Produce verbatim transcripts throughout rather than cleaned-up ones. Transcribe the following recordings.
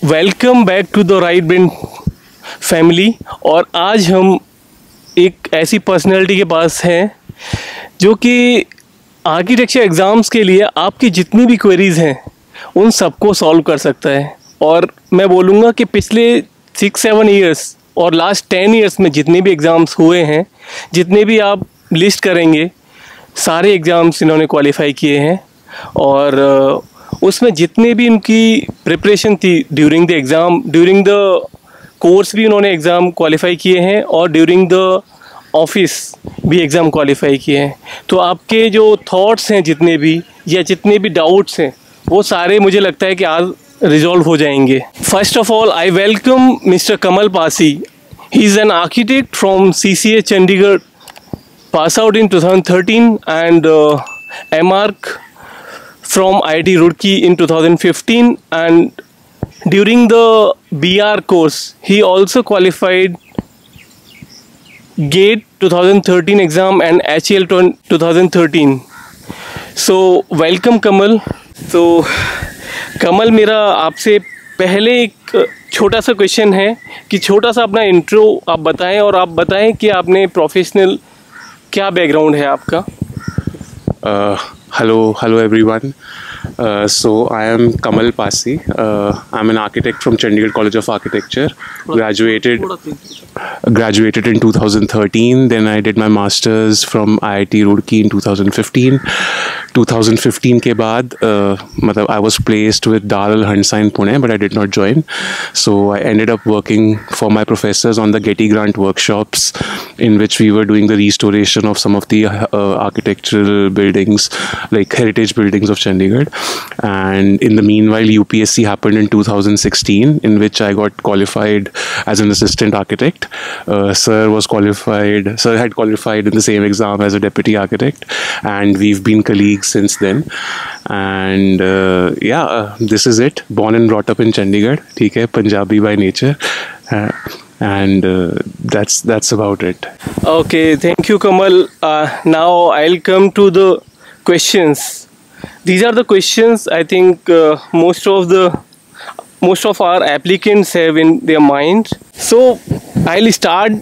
Welcome back to the Right Brain family. और आज हम एक ऐसी पर्सनैलिटी के पास हैं जो कि आर्किटेक्चर एग्ज़ाम्स के लिए आपकी जितनी भी क्वेरीज़ हैं उन सबको सॉल्व कर सकता है। और मैं बोलूँगा कि पिछले सिक्स सेवन ईयर्स और लास्ट टेन ईयर्स में जितने भी एग्ज़ाम्स हुए हैं, जितने भी आप लिस्ट करेंगे, सारे एग्ज़ाम्स इन्होंने क्वालिफाई किए हैं। और उसमें जितने भी उनकी प्रिपरेशन थी during the exam, during the course भी उन्होंने एग्ज़ाम क्वालिफाई किए हैं और ड्यूरिंग द ऑफिस भी एग्ज़ाम क्वालिफाई किए हैं। तो आपके जो थॉट्स हैं जितने भी या जितने भी डाउट्स हैं वो सारे मुझे लगता है कि आज रिजॉल्व हो जाएंगे। First of all I welcome mister Kamal Pasi. He is an architect from C C A Chandigarh, pass out in two thousand thirteen and uh, M Arch from I I T Roorkee in two thousand fifteen, and during the B R course he also qualified GATE twenty thirteen exam and H E L twenty thirteen. So welcome Kamal. So Kamal, मेरा आपसे पहले एक छोटा सा question है कि छोटा सा अपना इंट्रो आप बताएं और आप बताएं कि आपने प्रोफेशनल क्या बैकग्राउंड है आपका। Hello hello everyone. Uh, so I am Kamal Pasi. Uh, I'm an architect from Chandigarh College of Architecture. Graduated graduated in two thousand thirteen. Then I did my masters from I I T Roorkee in two thousand fifteen. twenty fifteen के बाद uh, मतलब I was placed with Darul Hansa in Pune, but I did not join. So I ended up working for my professors on the Getty Grant workshops, in which we were doing the restoration of some of the uh, architectural buildings, like heritage buildings of Chandigarh. And in the meanwhile, U P S C happened in two thousand sixteen, in which I got qualified as an assistant architect. Uh, sir was qualified, sir had qualified in the same exam as a deputy architect, and we've been colleagues since then. And uh, yeah, uh, this is it. Born and brought up in Chandigarh, theek hai, Punjabi by nature. Uh, and uh, that's that's about it. Okay, thank you Kamal. Uh, now I'll come to the questions. These are the questions I think uh, most of the most of our applicants have in their mind. So I'll start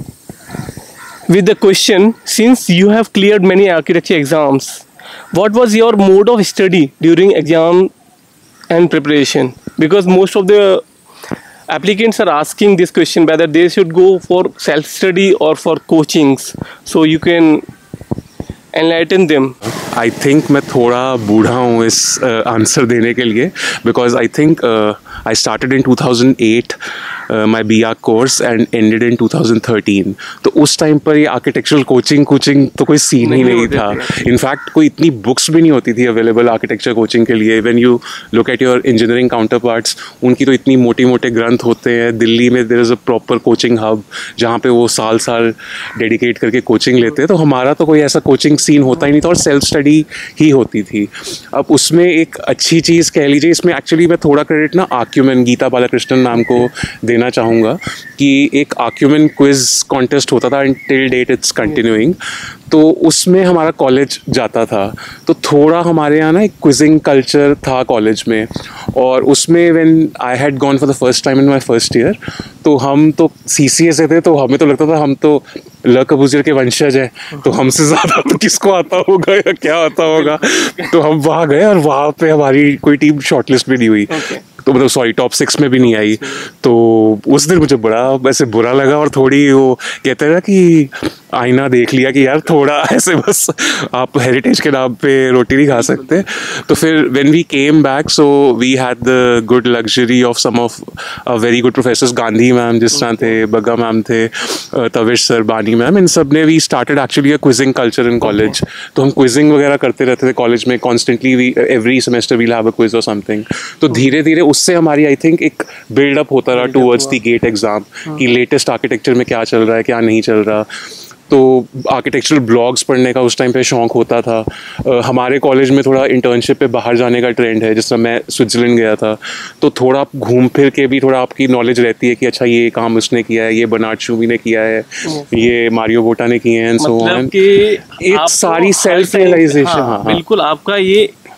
with the question. Since you have cleared many architecture exams, what was your mode of study during exam and preparation? Because most of the applicants are asking this question, whether they should go for self-study or for coachings. So you can enlighten them. I think मैं थोड़ा बूढ़ा हूँ इस answer uh, देने के लिए, because I think uh, I started in two thousand eight uh, my B Arch course and ended in two thousand thirteen. तो उस टाइम पर ये आर्किटेक्चरल कोचिंग कोचिंग तो कोई सीन ही नहीं था. इनफैक्ट कोई इतनी बुक्स भी नहीं होती थी अवेलेबल आर्किटेक्चर कोचिंग के लिए. When you look at your engineering counterparts, उनकी तो इतनी मोटी मोटे ग्रंथ होते हैं. दिल्ली में there is a proper coaching hub जहाँ पे वो साल साल डेडिकेट करके कोचिंग लेते हैं. तो हमारा तो कोई ऐसा कोचिंग सीन होता ही नहीं था और सेल्फ स्टडी ही होती थी. अब उसमें एक अच्छी चीज़ कह लीजिए, इसमें एक्चुअली मैं थोड़ा क्रेडिट ना आक्यूमेन गीता बालाकृष्णन मैम को देना चाहूँगा कि एक आक्यूमेन क्विज कॉन्टेस्ट होता था and till date it's continuing. तो उसमें हमारा कॉलेज जाता था, तो थोड़ा हमारे यहाँ ना एक क्विजिंग कल्चर था कॉलेज में. और उसमें when I had gone for the first time in my first year, तो हम तो सी सी ए से थे, तो हमें तो लगता था हम तो ल कबूतर के वंशज हैं, तो हमसे ज़्यादा तो किसको आता होगा या क्या आता होगा. तो हम वहाँ गए और वहाँ पे हमारी कोई टीम शॉर्टलिस्ट भी नहीं हुई. तो मतलब सॉरी टॉप सिक्स में भी नहीं आई. तो उस दिन मुझे बड़ा वैसे बुरा लगा और थोड़ी वो कहते हैं ना कि आईना देख लिया कि यार थोड़ा ऐसे बस आप हेरिटेज के नाम पे रोटी नहीं खा सकते. तो फिर when we came back, so we had the good luxury of some of very good professors. Gandhi ma'am जिस तरह थे, बग्गा मैम थे, तविश सर, बानी मैम, इन सब ने we started actually a quizzing culture in college. तो हम क्विजिंग वगैरह करते रहते थे कॉलेज में constantly. We every semester we'll have a quiz और समथिंग. तो धीरे धीरे उससे हमारी आई थिंक एक बिल्डअप होता रहा टूवर्ड्स द गेट एग्जाम कि लेटेस्ट आर्किटेक्चर में क्या चल रहा है, क्या नहीं चल रहा. तो आर्किटेक्चरल ब्लॉग्स पढ़ने का उस टाइम पे शौक़ होता था. uh, हमारे कॉलेज में थोड़ा इंटर्नशिप पे बाहर जाने का ट्रेंड है. जिस तरह मैं स्विट्ज़रलैंड गया था, तो थोड़ा घूम फिर के भी थोड़ा आपकी नॉलेज रहती है कि अच्छा ये काम उसने किया है, ये बर्नार्ड शूवी ने किया है, ये मारियो बोटा ने किए हैं, सो ऑन. एक सारी सेल्फ रियलाइजेशन. हाँ, बिल्कुल आपका ये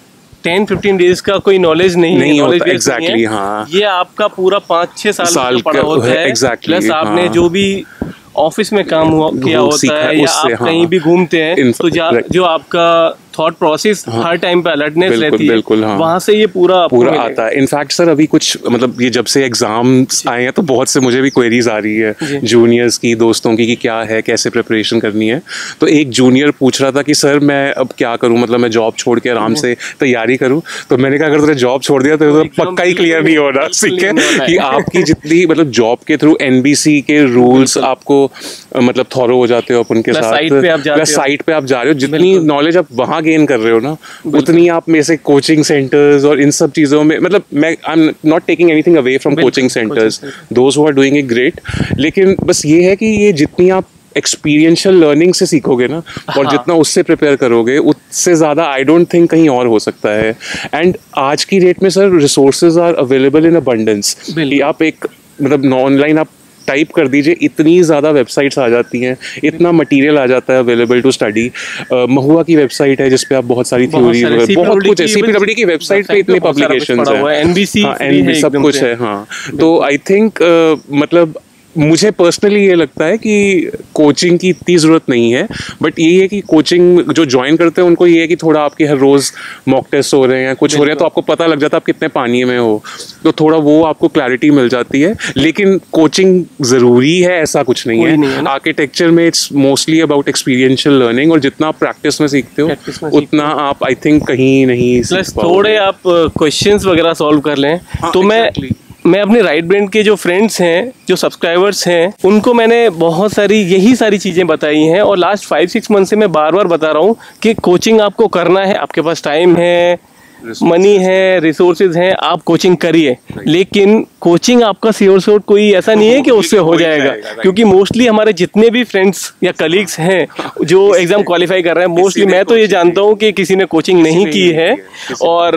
टेन फिफ्टीन डेज का कोई नॉलेज नहीं, नहीं है, होता एग्जैक्टली। हाँ, ये आपका पूरा पाँच छह साल, साल का पढ़ा होता है एग्जैक्टली। प्लस आपने हाँ, जो भी ऑफिस में काम हुआ किया होता है या आप हाँ, कहीं भी घूमते हैं तो जो आपका थॉट प्रोसेस हाँ, हर टाइम पे अलर्टनेस बिल्कुल, रहती है, बिल्कुल, हाँ, वहाँ से ये पूरा पूरा आता है। इनफैक्ट सर अभी कुछ मतलब ये जब से एग्जाम्स आए हैं तो बहुत से मुझे भी क्वेरीज आ रही है जूनियर्स की, दोस्तों की, कि क्या है, कैसे प्रिपरेशन करनी है। तो एक जूनियर पूछ रहा था कि सर मैं अब क्या करूं, मतलब मैं जॉब छोड़ के आराम से तैयारी करूं। तो मैंने कहा अगर तुमने जॉब छोड़ दिया तो पक्का ही क्लियर नहीं होना, ठीक है, कि आपकी जितनी मतलब जॉब के थ्रू एनबीसी के रूल्स आपको मतलब थॉरो हो जाते हो आप उनके साथ, प्लस साइट पे आप जा रहे हो, जितनी नॉलेज आप वहाँ गेन कर रहे हो ना उतनी आप में से कोचिंग सेंटर्स और इन सब चीज़ों में, मतलब मैं I am not taking anything away from coaching centres, those who are doing it great, लेकिन बस ये है कि ये जितनी आप एक्सपीरियंशियल लर्निंग से सीखोगे ना और जितना उससे प्रिपेयर करोगे उससे ज़्यादा आई डोंट थिंक कहीं और हो सकता है। एंड आज की डेट में sir resources are available in abundance, कि आप एक मतलब ऑनलाइन आप टाइप कर दीजिए, इतनी ज़्यादा वेबसाइट्स आ जाती हैं, इतना मटीरियल आ जाता है अवेलेबल टू स्टडी। महुआ की वेबसाइट है जिसपे आप बहुत सारी थ्योरी, बहुत कुछ है, सीपीडब्ल्यूडी की वेबसाइट पे इतने पब्लिकेशंस हैं, एनबीसी सब कुछ है। हाँ, तो आई थिंक मतलब मुझे पर्सनली ये लगता है कि कोचिंग की इतनी ज़रूरत नहीं है, बट ये है कि कोचिंग जो ज्वाइन करते हैं उनको ये है कि थोड़ा आपके हर रोज़ मॉक टेस्ट हो रहे हैं, कुछ हो रहे हैं, तो आपको पता लग जाता है आप कितने पानी में हो, तो थोड़ा वो आपको क्लैरिटी मिल जाती है। लेकिन कोचिंग ज़रूरी है ऐसा कुछ नहीं है। आर्किटेक्चर में it's mostly about experiential learning, और जितना आप प्रैक्टिस में सीखते हो उतना आप आई थिंक कहीं नहीं, प्लस थोड़े आप क्वेश्चंस वगैरह सॉल्व कर लें। तो मैं मैं अपने राइट ब्रेन के जो फ्रेंड्स हैं, जो सब्सक्राइबर्स हैं, उनको मैंने बहुत सारी यही सारी चीज़ें बताई हैं, और लास्ट फाइव सिक्स मंथ से मैं बार बार बता रहा हूँ कि कोचिंग आपको करना है, आपके पास टाइम है, मनी है, रिसोर्सेज हैं, आप कोचिंग करिए। लेकिन कोचिंग आपका श्योर श्योर कोई ऐसा नहीं है कि उससे हो जाएगा, क्योंकि मोस्टली हमारे जितने भी फ्रेंड्स या कलीग्स हैं जो एग्ज़ाम क्वालिफाई कर रहे हैं, मोस्टली मैं तो ये जानता हूँ कि किसी ने कोचिंग नहीं की है, और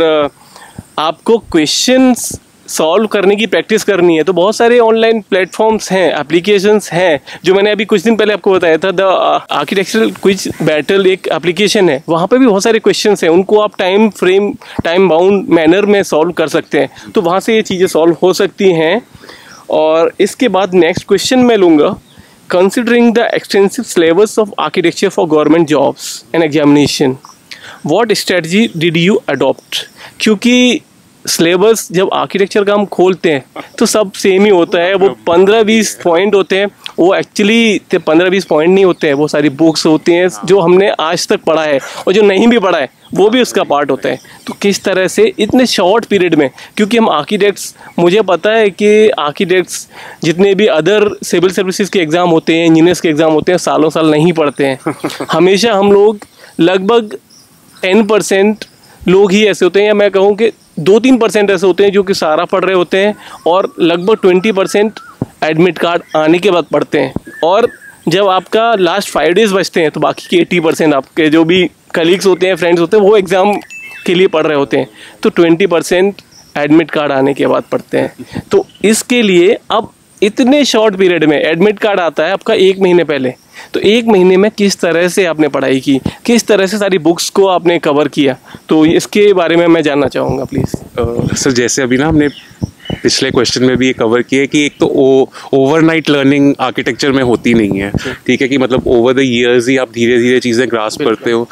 आपको क्वेश्चंस सॉल्व करने की प्रैक्टिस करनी है। तो बहुत सारे ऑनलाइन प्लेटफॉर्म्स हैं, एप्लीकेशंस हैं, जो मैंने अभी कुछ दिन पहले आपको बताया था, द आर्किटेक्चरल क्विज बैटल एक एप्लीकेशन है, वहाँ पे भी बहुत सारे क्वेश्चंस हैं, उनको आप time frame time bound manner में सॉल्व कर सकते हैं, तो वहाँ से ये चीज़ें सॉल्व हो सकती हैं। और इसके बाद नेक्स्ट क्वेश्चन मैं लूँगा, considering the extensive syllabus of architecture for government jobs and examination, what strategy did you adopt? क्योंकि सिलेबस जब आर्किटेक्चर का हम खोलते हैं तो सब सेम ही होता है, वो पंद्रह बीस पॉइंट होते हैं, वो एक्चुअली पंद्रह बीस पॉइंट नहीं होते हैं, वो सारी बुक्स होती हैं जो हमने आज तक पढ़ा है, और जो नहीं भी पढ़ा है वो भी उसका पार्ट होता है। तो किस तरह से इतने शॉर्ट पीरियड में, क्योंकि हम आर्किटेक्ट्स, मुझे पता है कि आर्किटेक्ट्स जितने भी अदर सिविल सर्विसेज के एग्ज़ाम होते हैं, इंजीनियर्स के एग्ज़ाम होते हैं, सालों साल नहीं पढ़ते हैं। हमेशा हम लोग लगभग टेन परसेंट लोग ही ऐसे होते हैं, या मैं कहूँ कि दो तीन परसेंट ऐसे होते हैं जो कि सारा पढ़ रहे होते हैं, और लगभग ट्वेंटी परसेंट एडमिट कार्ड आने के बाद पढ़ते हैं। और जब आपका लास्ट फाइव डेज बचते हैं तो बाकी के एटी परसेंट आपके जो भी कलीग्स होते हैं, फ्रेंड्स होते हैं, वो एग्ज़ाम के लिए पढ़ रहे होते हैं, तो ट्वेंटी परसेंट एडमिट कार्ड आने के बाद पढ़ते हैं। तो इसके लिए अब इतने शॉर्ट पीरियड में एडमिट कार्ड आता है आपका एक महीने पहले, तो एक महीने में किस तरह से आपने पढ़ाई की, किस तरह से सारी बुक्स को आपने कवर किया, तो इसके बारे में मैं जानना चाहूँगा प्लीज़। सर जैसे अभी ना हमने पिछले क्वेश्चन में भी ये कवर किया है कि एक तो ओवरनाइट लर्निंग आर्किटेक्चर में होती नहीं है, ठीक है, कि मतलब ओवर द ईयर्स ही आप धीरे धीरे चीज़ें ग्रास्प करते हो।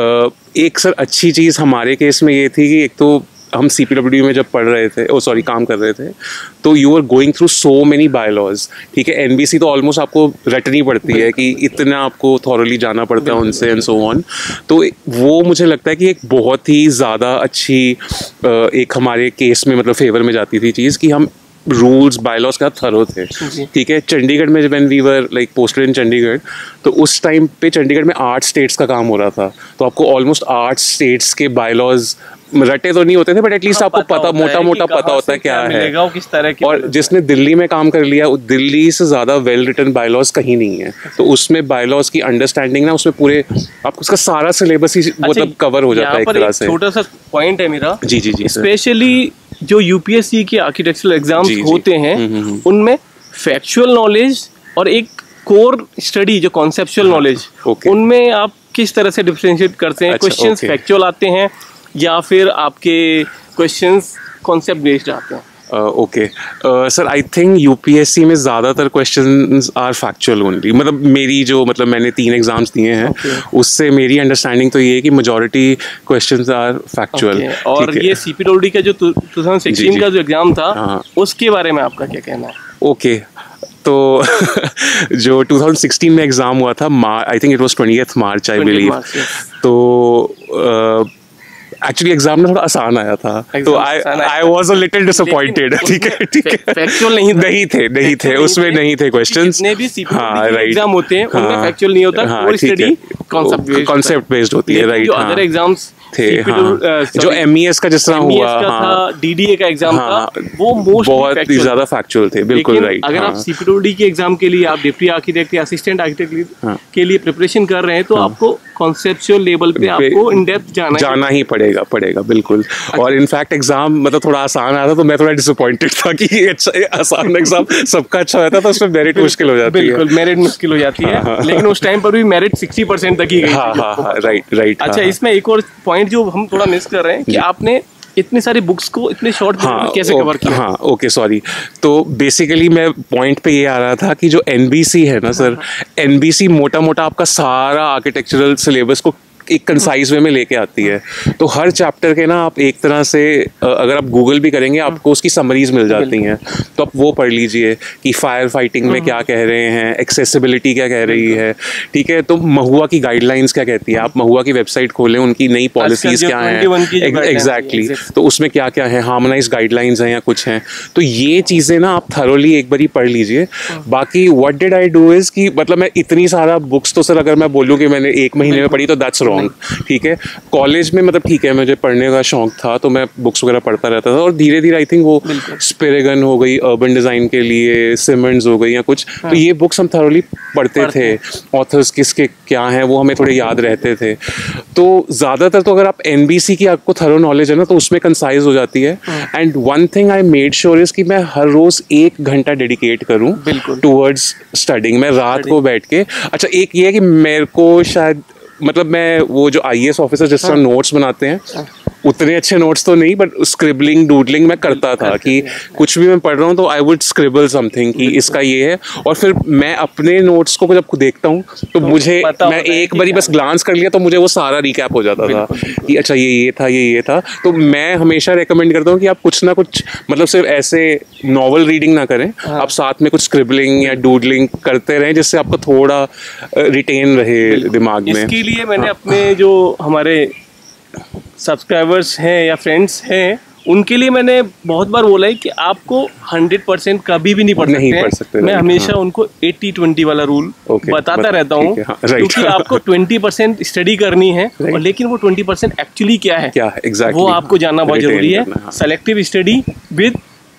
एक सर अच्छी चीज़ हमारे केस में ये थी कि एक तो हम सी पी डब्ल्यू डी में जब पढ़ रहे थे, ओ सॉरी काम कर रहे थे, तो you are going through so many bylaws, ठीक है। एन बी सी तो ऑलमोस्ट आपको रटनी पड़ती है कि इतना आपको थॉरली जाना पड़ता है उनसे एंड सो ऑन। तो वो मुझे लगता है कि एक बहुत ही ज़्यादा अच्छी एक हमारे केस में मतलब फेवर में जाती थी चीज़, कि हम रूल्स बायलॉज का थरो थे, ठीक है। चंडीगढ़ में when we were like posted in Chandigarh, तो उस टाइम पे चंडीगढ़ में आठ स्टेट्स का काम हो रहा था, तो आपको ऑलमोस्ट आठ स्टेट्स के बायलॉज रटे तो नहीं होते थे, बट एटलीस्ट आपको पता मोटा मोटा पता होता है क्या है। किस तरह के, और जिसने दिल्ली में काम कर लिया, दिल्ली से ज़्यादा वेल रिटन बायलॉज कहीं नहीं है, तो उसमें बायलॉज की अंडरस्टैंडिंग ना, उसमें पूरे आपको उसका सारा सिलेबस ही मतलब कवर हो जाता है एक तरह से। छोटा सा पॉइंट है मेरा, जी जी जी, स्पेशली जो यूपीएससी के आर्किटेक्चरल एग्जाम्स होते हैं उनमें फैक्चुअल नॉलेज और एक कोर स्टडी जो कॉन्सेप्चुअल नॉलेज, उनमें आप किस तरह से डिफरेंशिएट करते हैं? क्वेश्चंस फैक्चुअल आते हैं या फिर आपके क्वेश्चंस कॉन्सेप्ट बेस्ड आते हैं? Okay sir, I think UPSC में ज़्यादातर क्वेश्चंस आर फैक्चुअल ओनली, मतलब मेरी जो मतलब मैंने तीन एग्जाम्स दिए हैं okay. उससे मेरी अंडरस्टैंडिंग तो ये है कि मेजॉरिटी क्वेश्चंस आर फैक्चुअल। और ये सीपीडब्ल्यूडी का जो टू थाउजेंड सिक्सटीन का जो एग्जाम था हाँ. उसके बारे में आपका क्या कहना है? Okay okay. तो जो टू थाउजेंड सिक्सटीन में एग्ज़ाम हुआ था, I think it was twentieth March I believe, तो एक्चुअली एग्जाम में थोड़ा आसान आया था, तो I I was a little disappointed. ठीक है ठीक है, फैक्चुअल नहीं नहीं थे नहीं थे उसमें नहीं थे क्वेश्चंस। जितने भी सीपीडब्ल्यूडी के एग्जाम होते हैं उनमें फैक्चुअल नहीं होता, कोर स्टडी कांसेप्ट बेस्ड होती है, राइट। जो अदर एग्जाम्स थे हाँ, जो एमईएस का जिस तरह हुआ हाँ, डीडीए का एग्जाम हाँ, था, वो मोस्ट बहुत ज्यादा फैक्चुअल थे, बिल्कुल राइट। अगर हाँ, आप सीपीडब्ल्यूडी के एग्जाम के लिए आप डिप्टी आर्किटेक्ट या असिस्टेंट आर्किटेक्ट हाँ, के लिए प्रिपरेशन कर रहे हैं तो हाँ, आपको कॉन्सेप्चुअल लेवल पे आपको इन डेप्थ जाना जाना ही पड़ेगा पड़ेगा बिल्कुल। अच्छा। और इनफैक्ट एग्जाम मतलब थोड़ा आसान आया था तो मैं थोड़ा डिसअपॉइंटेड था कि अच्छा आसान एग्जाम सबका अच्छा रहता था, उसमें मेरिट मुश्किल हो जाती है। बिल्कुल मेरिट मुश्किल हो जाती है, लेकिन उस टाइम पर भी मेरिट सिक्सटी परसेंट तक ही गई। हाँ हाँ राइट राइट। अच्छा, इसमें एक और पॉइंट जो हम थोड़ा मिस कर रहे हैं कि आपने इतनी सारी बुक्स को इतने शॉर्ट पीरियड में कैसे कवर किया? हाँ ओके सॉरी, तो बेसिकली मैं पॉइंट पे ये आ रहा था कि जो एनबीसी है ना सर, एनबीसी मोटा मोटा आपका सारा आर्किटेक्चरल सिलेबस को एक कंसाइज वे में लेके आती है, तो हर चैप्टर के ना आप एक तरह से अगर आप गूगल भी करेंगे आपको उसकी समरीज मिल जाती हैं, तो आप वो पढ़ लीजिए कि फायर फाइटिंग में क्या कह रहे हैं, एक्सेसिबिलिटी क्या कह रही है, ठीक है, तो महुआ की गाइडलाइंस क्या कहती है, आप महुआ की वेबसाइट खोलें, उनकी नई पॉलिसीज क्या हैं एग्जैक्टली, तो उसमें क्या क्या है, हार्मोनाइज गाइडलाइंस हैं या कुछ हैं, तो ये चीज़ें ना आप थरोली एक बार ही पढ़ लीजिए। बाकी what did I do is कि मतलब मैं इतनी सारा बुक्स तो सर अगर मैं बोलूँ कि मैंने एक महीने में पढ़ी तो दैट्स रॉन्ग, ठीक है। कॉलेज में मतलब ठीक है मुझे पढ़ने का शौक था तो मैं बुक्स वगैरह पढ़ता रहता था, और धीरे धीरे आई थिंक वो स्पिरेगन हो गई अर्बन डिज़ाइन के लिए, सिमंड्स हो गई या कुछ, तो ये बुक्स हम थरोली पढ़ते थे, ऑथर्स किसके क्या हैं वो हमें थोड़े याद रहते थे। तो ज़्यादातर तो अगर आप एनबीसी की आपको थरो नॉलेज है ना तो उसमें कंसाइज हो जाती है। And one thing I made sure is कि मैं हर रोज़ एक घंटा डेडिकेट करूँ टूवर्ड्स स्टडिंग में रात को बैठ के। अच्छा एक ये है कि मेरे को शायद मतलब मैं वो जो आईएएस ऑफिसर जिस तरह नोट्स बनाते हैं उतने अच्छे नोट्स तो नहीं, बट स्क्रिबलिंग डूडलिंग मैं करता था कि कुछ भी मैं पढ़ रहा हूँ तो आई वुड स्क्रिबल समथिंग कि इसका ये है, और फिर मैं अपने नोट्स को जब देखता हूँ तो मुझे मैं एक बारी बस ग्लांस कर लिया तो मुझे वो सारा रिकैप हो जाता था कि अच्छा ये ये था ये ये था। तो मैं हमेशा रेकमेंड करता हूँ कि आप कुछ ना कुछ मतलब सिर्फ ऐसे नॉवल रीडिंग ना करें, आप साथ में कुछ स्क्रिबलिंग या डूडलिंग करते रहें जिससे आपको थोड़ा रिटेन रहे दिमाग में। इसके लिए मैंने अपने जो हमारे सब्सक्राइबर्स हैं या फ्रेंड्स हैं उनके लिए मैंने बहुत बार बोला है कि आपको हंड्रेड परसेंट कभी भी नहीं पढ़ सकते, नहीं पढ़ सकते मैं हमेशा हाँ। उनको एटी ट्वेंटी वाला रूल okay, बताता बत, रहता हूँ हाँ, क्योंकि आपको ट्वेंटी परसेंट स्टडी करनी है और लेकिन वो ट्वेंटी परसेंट एक्चुअली क्या है, क्या है exactly, वो आपको जानना बहुत जरूरी है। Selective study with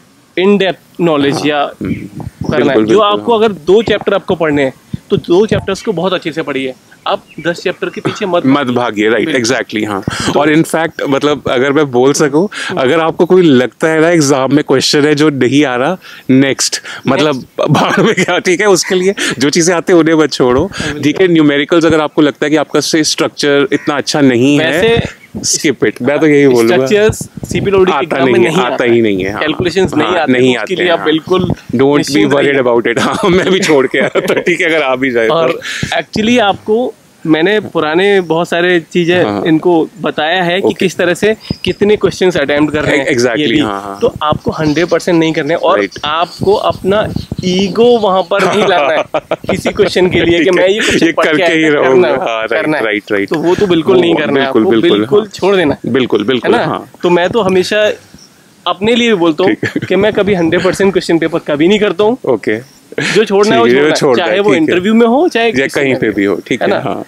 in depth knowledge या करना है। जो आपको अगर दो चैप्टर आपको पढ़ने हैं तो दो चैप्टर्स को बहुत अच्छे से पढ़िए, आप दस चैप्टर के पीछे मत मत भागिए, राइट एग्जैक्टली हाँ। तो, और इनफैक्ट मतलब अगर मैं बोल सकूं, अगर आपको कोई लगता है ना एग्जाम में क्वेश्चन है जो नहीं आ रहा, नेक्स्ट मतलब बाहर में क्या, ठीक है, उसके लिए जो चीज़ें आती है उन्हें मत छोड़ो, ठीक है। न्यूमेरिकल्स अगर आपको लगता है कि आपका से स्ट्रक्चर इतना अच्छा नहीं है, स्किप इट, मैं तो यही बोलूंगा। स्ट्रक्चर्स सीपीडब्ल्यूडी के एग्जाम में नहीं आता ही नहीं है, कैलकुलेशंस नहीं आते, नहीं आते, उसके लिए आप बिल्कुल don't be worried about it. हाँ मैं भी छोड़ के आया तो ठीक है अगर आ भी जाए। और एक्चुअली आपको मैंने पुराने बहुत सारे चीजें हाँ, इनको बताया है कि okay. किस तरह से कितने क्वेश्चंस अटेम्प्ट कर रहे हैं exactly, हाँ, हाँ, तो आपको हंड्रेड परसेंट नहीं करने, और right. आपको अपना ईगो वहां पर नहीं लाना है किसी क्वेश्चन के लिए कि मैं ये क्वेश्चन करके ही रहूंगा, करना है, राइट राइट, तो वो तो बिल्कुल नहीं करना है, आपको बिल्कुल छोड़ देना, बिल्कुल बिल्कुल। तो मैं तो हमेशा अपने लिए भी बोलता हूँ कि मैं कभी हंड्रेड परसेंट क्वेश्चन पेपर कभी नहीं करता हूँ। ओके, जो छोड़ना है वो छोड़ना, छोड़ चाहे वो इंटरव्यू में हो चाहे कहीं पे भी हो, ठीक है ना। हाँ।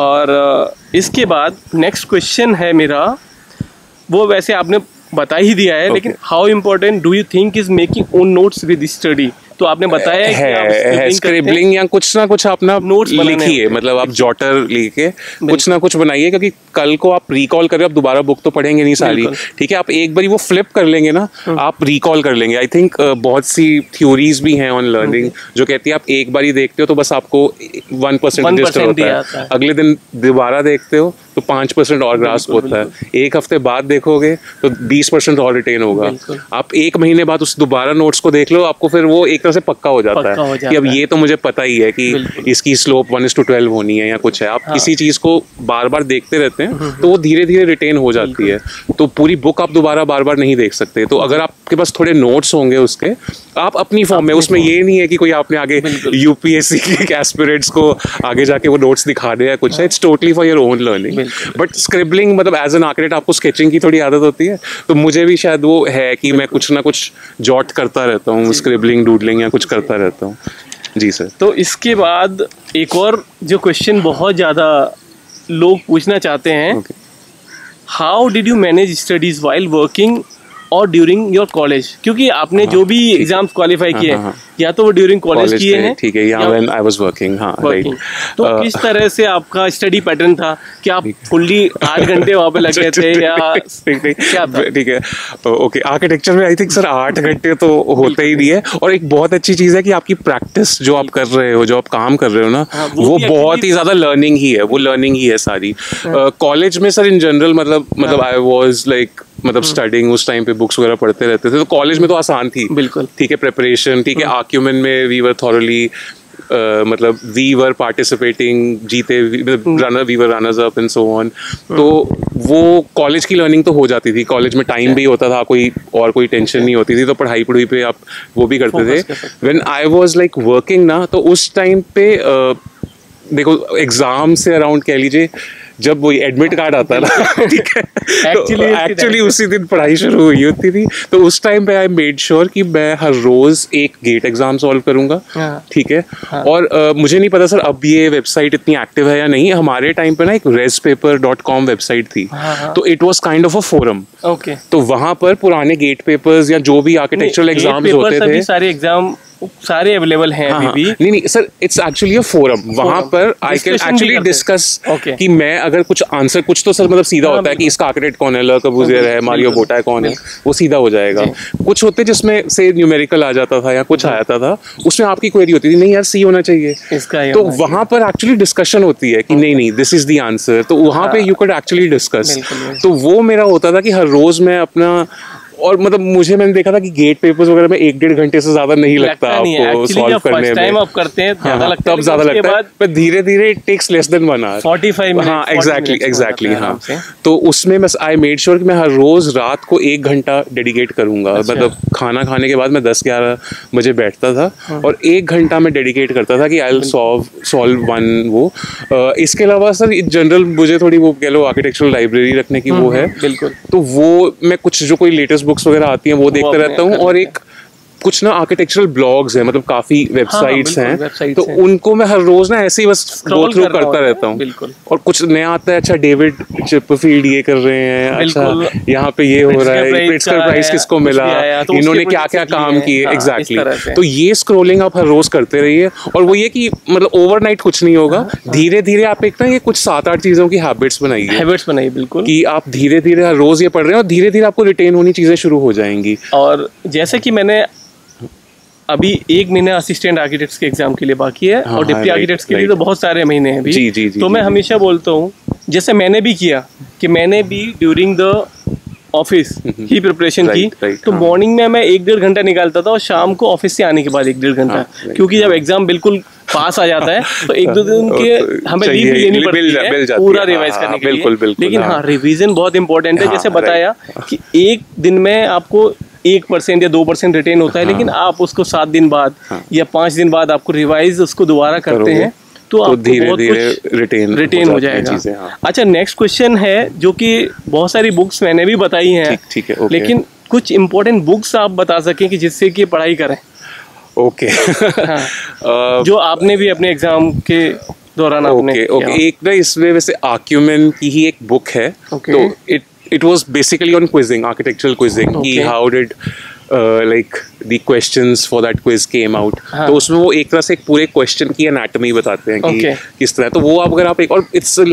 और इसके बाद नेक्स्ट क्वेश्चन है मेरा, वो वैसे आपने बता ही दिया है, लेकिन how important do you think is making own notes with study? तो आपने बताया है, है, है स्क्रिबलिंग या कुछ ना कुछ अपना नोट्स लिखिए, मतलब आप जॉटर लेके कुछ ना कुछ बनाइए, क्योंकि कल को आप रिकॉल करें, आप दोबारा बुक तो पढ़ेंगे नहीं सारी, ठीक है, आप एक बार वो फ्लिप कर लेंगे ना, आप रिकॉल कर लेंगे। आई थिंक uh, बहुत सी थ्योरीज भी हैं ऑन लर्निंग जो कहती है आप एक बार ही देखते हो तो बस आपको वन परसेंट रजिस्टर होता है, अगले दिन दोबारा देखते हो तो पाँच परसेंट और ग्रास्प होता है, एक हफ्ते बाद देखोगे तो बीस परसेंट और रिटेन होगा, आप एक महीने बाद उस दोबारा नोट्स को देख लो, आपको फिर वो एक तरह से पक्का हो जाता है हो कि अब ये तो मुझे पता ही है कि इसकी slope one is to twelve होनी है या कुछ है। आप हाँ। किसी चीज़ को बार बार देखते रहते हैं तो वो धीरे धीरे रिटेन हो जाती है, तो पूरी बुक आप दोबारा बार बार नहीं देख सकते। तो अगर आपके पास थोड़े नोट्स होंगे उसके, आप अपनी फॉर्म में, उसमें ये नहीं है कि कोई आपने आगे यूपीएससी के एस्पिरेंट्स को आगे जाके वो नोट्स दिखा दे या कुछ है, it's totally for your own learning. But scribbling मतलब एज एन आर्किटेक्ट आपको स्केचिंग की थोड़ी आदत होती है, तो मुझे भी शायद वो है कि मैं कुछ ना कुछ जॉट करता रहता हूँ, स्क्रिबलिंग डूडलिंग या कुछ करता रहता हूँ। जी सर। तो इसके बाद एक और जो क्वेश्चन बहुत ज़्यादा लोग पूछना चाहते हैं, how did you manage studies while working और ड्यूरिंग योर कॉलेज? क्योंकि आपने हाँ, जो भी एग्जाम्स क्वालिफाई किए हैं, या तो वो ड्यूरिंग कॉलेज किए हैं, ठीक है, या व्हेन आई वाज वर्किंग। हाँ, राइट। तो uh, किस तरह से आपका स्टडी पैटर्न था? क्या आप फुल्ली आठ घंटे वहाँ पे लगे थे या क्या? ठीक है, ओके। आर्किटेक्चर में आई थिंक सर आठ घंटे तो होते ही नहीं है, और एक बहुत अच्छी चीज़ है कि आपकी प्रैक्टिस जो आप कर रहे हो, जो आप काम कर रहे हो ना, हाँ, वो, वो बहुत ही ज़्यादा लर्निंग ही है, वो लर्निंग ही है सारी। कॉलेज में सर इन जनरल मतलब मतलब आई वॉज लाइक मतलब स्टडिंग उस टाइम पे बुक्स वगैरह पढ़ते रहते थे, तो कॉलेज में तो आसान थी, बिल्कुल ठीक है, प्रिपरेशन ठीक है। आर्क्यूमेंट में वी वर थॉरली मतलब वी वर पार्टिसिपेटिंग, जीते runner we were runners up and so on. तो वो कॉलेज की लर्निंग तो हो जाती थी, कॉलेज में टाइम भी होता था, कोई और कोई टेंशन नहीं होती थी, तो पढ़ाई पढ़ाई पे आप वो भी करते थे। When I was like working ना, तो उस टाइम पे uh, देखो एग्जाम से अराउंड कह लीजिए जब वही एडमिट कार्ड आता ना, ठीक है, एक्चुअली एक्चुअली उसी दिन पढ़ाई शुरू हुई होती थी। तो उस टाइम पे आई मेड श्योर कि मैं हर रोज एक गेट एग्जाम सॉल्व करूंगा, ठीक है। हाँ। और uh, मुझे नहीं पता सर अब ये वेबसाइट इतनी एक्टिव है या नहीं, हमारे टाइम पे ना एक रेसपेपर डॉट कॉम वेबसाइट थी। हाँ। तो it was kind of a forum. Okay. तो वहां पर पुराने गेट पेपर्स या जो भी आर्किटेक्चरल एग्जाम्स होते थे, सारे एग्जाम सारे अवेलेबल हैं अभी भी। नहीं नहीं sir, it's actually a forum. वहां पर आई कैन एक्चुअली डिस्कस कि मैं अगर कुछ आंसर, कुछ तो सर मतलब सीधा होता है कि इसका आर्किटेक्ट कौन है, ले कॉर्बुसियर है, मारियो बोटा कौन है, वो सीधा हो जाएगा। कुछ होते जिसमें से न्यूमेरिकल आ जाता था या कुछ आता था, उसमें आपकी क्वेरी होती थी, नहीं यार सी होना चाहिए इसका, तो वहां पर एक्चुअली डिस्कशन होती है कि नहीं नहीं दिस इज द आंसर, तो वहां पे यू कैन एक्चुअली डिस्कस। तो वो मेरा होता था कि हर रोज मैं अपना, और मतलब मुझे मैंने देखा था कि गेट पेपर्स वगैरह में एक डेढ़ घंटे से ज्यादा नहीं लगता, लगता आपको सॉल्व करने में। टाइम आप करते हैं ज्यादा हाँ, लगता है, तब ज्यादा लगता है, पर धीरे धीरे it takes less than one hour, पैंतालीस मिनट। हाँ एग्जैक्टली एग्जैक्टली हाँ। तो उसमें मैं आई मेड श्योर कि मैं हर रोज रात को एक घंटा डेडिकेट करूंगा। अच्छा। मतलब खाना खाने के बाद मैं दस ग्यारह बजे बैठता था, हाँ। और एक घंटा मैं डेडिकेट करता था कि I will solve solve one वो। इसके अलावा सर जनरल मुझे थोड़ी वो कह लो आर्किटेक्चरल लाइब्रेरी रखने की वो है, बिल्कुल। तो वो मैं कुछ जो कोई लेटेस्ट बुक्स वगैरह आती हैं वो देखते रहता हूँ, और एक कुछ ना आर्किटेक्चरल ब्लॉग्स हैं, मतलब काफी वेबसाइट्स हाँ, हैं, तो हैं। उनको मैं हर रोज ना ऐसे ही बस गो थ्रू करता रहता हूँ, और कुछ नया आता है, अच्छा डेविड चिपफील्ड ये कर रहे हैं, अच्छा यहाँ पे ये हो रहा है, प्रिट्जकर प्राइज किसको मिला, इन्होंने क्या क्या काम किए, एग्जैक्टली। तो ये स्क्रोलिंग आप हर रोज करते रहिए, और वो ये कि मतलब ओवरनाइट कुछ नहीं होगा, धीरे धीरे आप एक ना ये कुछ सात आठ चीजों की हैबिट्स बनाइए, हैबिट्स बनाइए बिल्कुल, कि आप धीरे धीरे हर रोज ये पढ़ रहे हैं, और धीरे धीरे आपको रिटेन होनी चीजें शुरू हो जाएंगी। और जैसे कि मैंने अभी एक महीने असिस्टेंट आर्किटेक्ट्स के एग्जाम के लिए बाकी है, हाँ, और डिप्टी आर्किटेक्ट्स के लिए तो बहुत सारे महीने हैं अभी। जी, जी, जी, तो जी, मैं जी, हमेशा बोलता हूँ, जैसे मैंने भी किया कि मैंने भी ड्यूरिंग द ऑफिस ही प्रिपरेशन की, तो मॉर्निंग में मैं एक डेढ़ घंटा निकालता था, और शाम को ऑफिस से आने के बाद एक डेढ़ घंटा, क्योंकि जब एग्जाम बिल्कुल पास आ जाता है तो एक दो दिन के हमें लीव भी लेनी पड़ती है पूरा रिवाइज करने के लिए। लेकिन हाँ, रिवीजन बहुत इंपॉर्टेंट है। जैसे बताया कि एक दिन में आपको एक परसेंट या दो परसेंट रिटेन होता है, हाँ। लेकिन आप उसको सात दिन बाद हाँ। या पाँच दिन बाद आपको रिवाइज उसको दोबारा करते हैं, तो, तो आपको धीरे बहुत धीरे कुछ रिटेन रिटेन हो जाएगा। हाँ। अच्छा, नेक्स्ट क्वेश्चन है जो कि बहुत सारी बुक्स मैंने भी बताई हैं, ठीक है, लेकिन कुछ इंपॉर्टेंट बुक्स आप बता सकें कि जिससे कि पढ़ाई करें। ओके। हाँ। जो आपने भी अपने एग्जाम के दौरान आपने ओके ओके एक ना इसमें वैसे आर्क्यूमेंट की ही एक बुक है, तो it it was basically on quizzing, architectural quizzing, okay. कि how did uh, like the questions for that quiz came out. हाँ. तो उसमें वो एक तरह से एक पूरे क्वेश्चन की एनाटॉमी बताते हैं कि okay. किस तरह, तो वो आप अगर आप एक, और it's like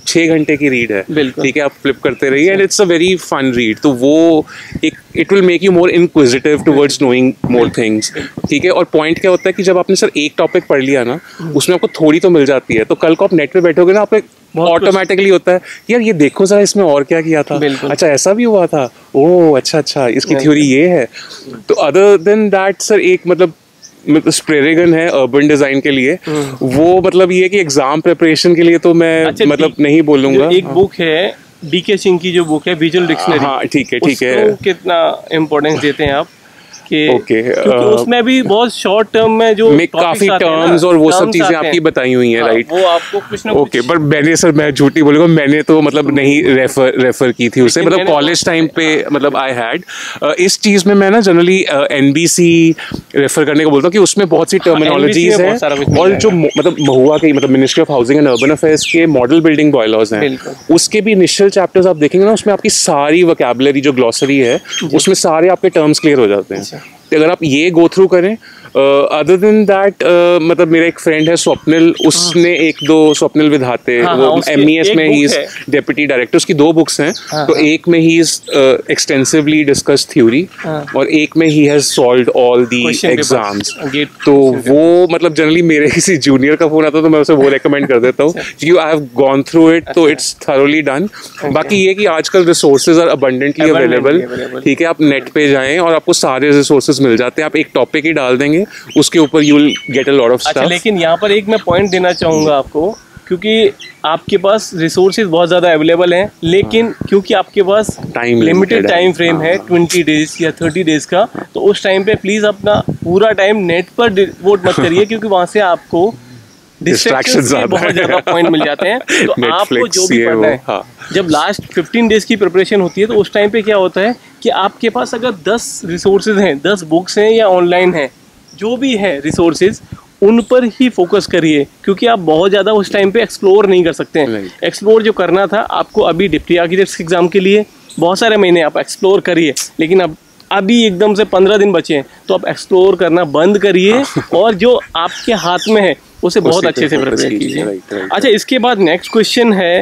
छः घंटे की रीड है, बिल्कुल। ठीक है, आप फ्लिप करते रहिए and it's a very fun read. तो वो एक it will make you more inquisitive towards knowing more things, ठीक है। और पॉइंट क्या होता है कि जब आपने सर एक टॉपिक पढ़ लिया ना, उसमें आपको थोड़ी तो मिल जाती है, तो कल को आप नेट पे बैठोगे ना, आप ऑटोमेटिकली होता है यार ये देखो जरा इसमें और क्या किया था, अच्छा ऐसा भी हुआ था, ओह अच्छा अच्छा इसकी थ्योरी ये है। तो अदर देन दैट सर एक मतलब मतलब स्प्रे गन है अर्बन डिजाइन के लिए, वो मतलब ये कि एग्जाम प्रिपरेशन के लिए तो मैं अच्छा, मतलब नहीं बोलूंगा। एक बुक है डी के सिंह की जो बुक है विजुअल डिक्शनरी, हाँ ठीक है ठीक है, कितना इम्पोर्टेंस देते हैं आप कि ओके okay, क्योंकि uh, उसमें भी बहुत शॉर्ट टर्म में जो में काफी टर्म्स और वो सब चीजें आपकी बताई हुई हैं, राइट? वो आपको कुछ ना ओके, पर मैंने सर मैं झूठी बोलूंगा, मैंने तो मतलब नहीं रेफर रेफर की थी उसे, मतलब कॉलेज टाइम पे मतलब आई हैड इस चीज में मैं ना जनरली एनबीसी रेफर करने को बोलता हूँ कि उसमें बहुत सी टर्मिनोलॉजीज हैं और जो मतलब महुआ के मतलब ministry of housing and urban affairs के मॉडल बिल्डिंग बायलॉज हैं, उसके भी इनिशियल चैप्टर्स आप देखेंगे ना, उसमें आपकी सारी वोकैबुलरी जो ग्लॉसरी है उसमें सारे आपके टर्म्स क्लियर हो जाते हैं। अगर आप ये गो थ्रू करें, अदर देन दैट मतलब मेरा एक फ्रेंड है स्वप्निल, उसने एक दो स्वप्निल विधाते, हाँ, वो हाँ, एमईएस में ही इज डेप्यूटी डायरेक्टर, उसकी दो बुक्स हैं, हाँ, तो एक में ही इज एक्सटेंसिवली डिस्कस थ्योरी और एक में ही has solved all the exams. तो वो मतलब जनरली मेरे किसी जूनियर का फोन आता तो मैं उसे वो रेकमेंड कर देता हूँ क्योंकि I have gone through it, तो इट्स थरोली डन। बाकी ये कि आजकल रिसोर्सेज आर अबंडेंटली अवेलेबल, ठीक है, आप नेट पे जाएं और आपको सारे रिसोर्सेज मिल जाते हैं, आप एक टॉपिक ही डाल देंगे उसके ऊपर you will get a lot of stuff. लेकिन यहाँ पर एक मैं पॉइंट देना चाहूँगा आपको, क्योंकि आपके पास रिसोर्सेज बहुत ज़्यादा अवेलेबल हैं, लेकिन हाँ। क्योंकि आपके पास टाइम लिमिटेड टाइम फ्रेम है ट्वेंटी डेज या थर्टी डेज का, तो उस टाइम पे प्लीज़ अपना पूरा टाइम नेट पर डिवोट मत करिए क्योंकि वहाँ से आपको डिस्ट्रैक्शंस के बहुत ज़्यादा पॉइंट मिल जाते हैं। तो आपको जो भी पढ़ना है, हाँ। जब लास्ट फिफ्टीन डेज की प्रिपरेशन होती है तो उस टाइम पे क्या होता है कि आपके पास अगर दस रिसोर्सेज हैं, दस बुक्स हैं या ऑनलाइन हैं, जो भी है रिसोर्सेज, उन पर ही फोकस करिए क्योंकि आप बहुत ज़्यादा उस टाइम पे एक्सप्लोर नहीं कर सकते हैं। एक्सप्लोर जो करना था आपको अभी डिप्टी आर्किटेक्ट्स एग्जाम के लिए बहुत सारे महीने आप एक्सप्लोर करिए, लेकिन अब अभी एकदम से पंद्रह दिन बचे हैं तो आप एक्सप्लोर करना बंद करिए और जो आपके हाथ में है उसे बहुत अच्छे से प्रिपेयर कीजिए। अच्छा, इसके बाद नेक्स्ट क्वेश्चन है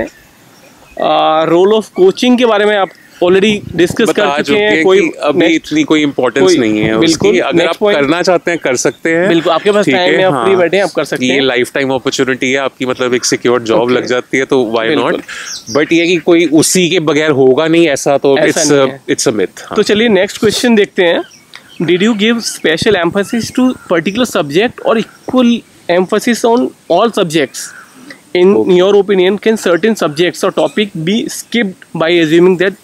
रोल ऑफ कोचिंग के बारे में आप ऑलरेडी डिस्कस कर चुके हैं, कोई अभी इतनी कोई इम्पोर्टेंस नहीं है उसकी, अगर आप करना चाहते हैं कर सकते हैं, बिल्कुल आपके पास टाइम है, आप फ्री बैठे हैं, आप कर सकते हैं, ये लाइफ टाइम अपॉर्चुनिटी है आपकी, मतलब एक सिक्योर जॉब लग जाती है तो व्हाई नॉट। बट ये कि कोई उसी के बगैर होगा नहीं ऐसा, तो इट्स इट्स अ मिथ। तो चलिए नेक्स्ट क्वेश्चन देखते हैं। Did you give special emphasis to particular subject और equal emphasis on all subjects? In okay. your opinion, can certain subjects or topic be skipped by assuming that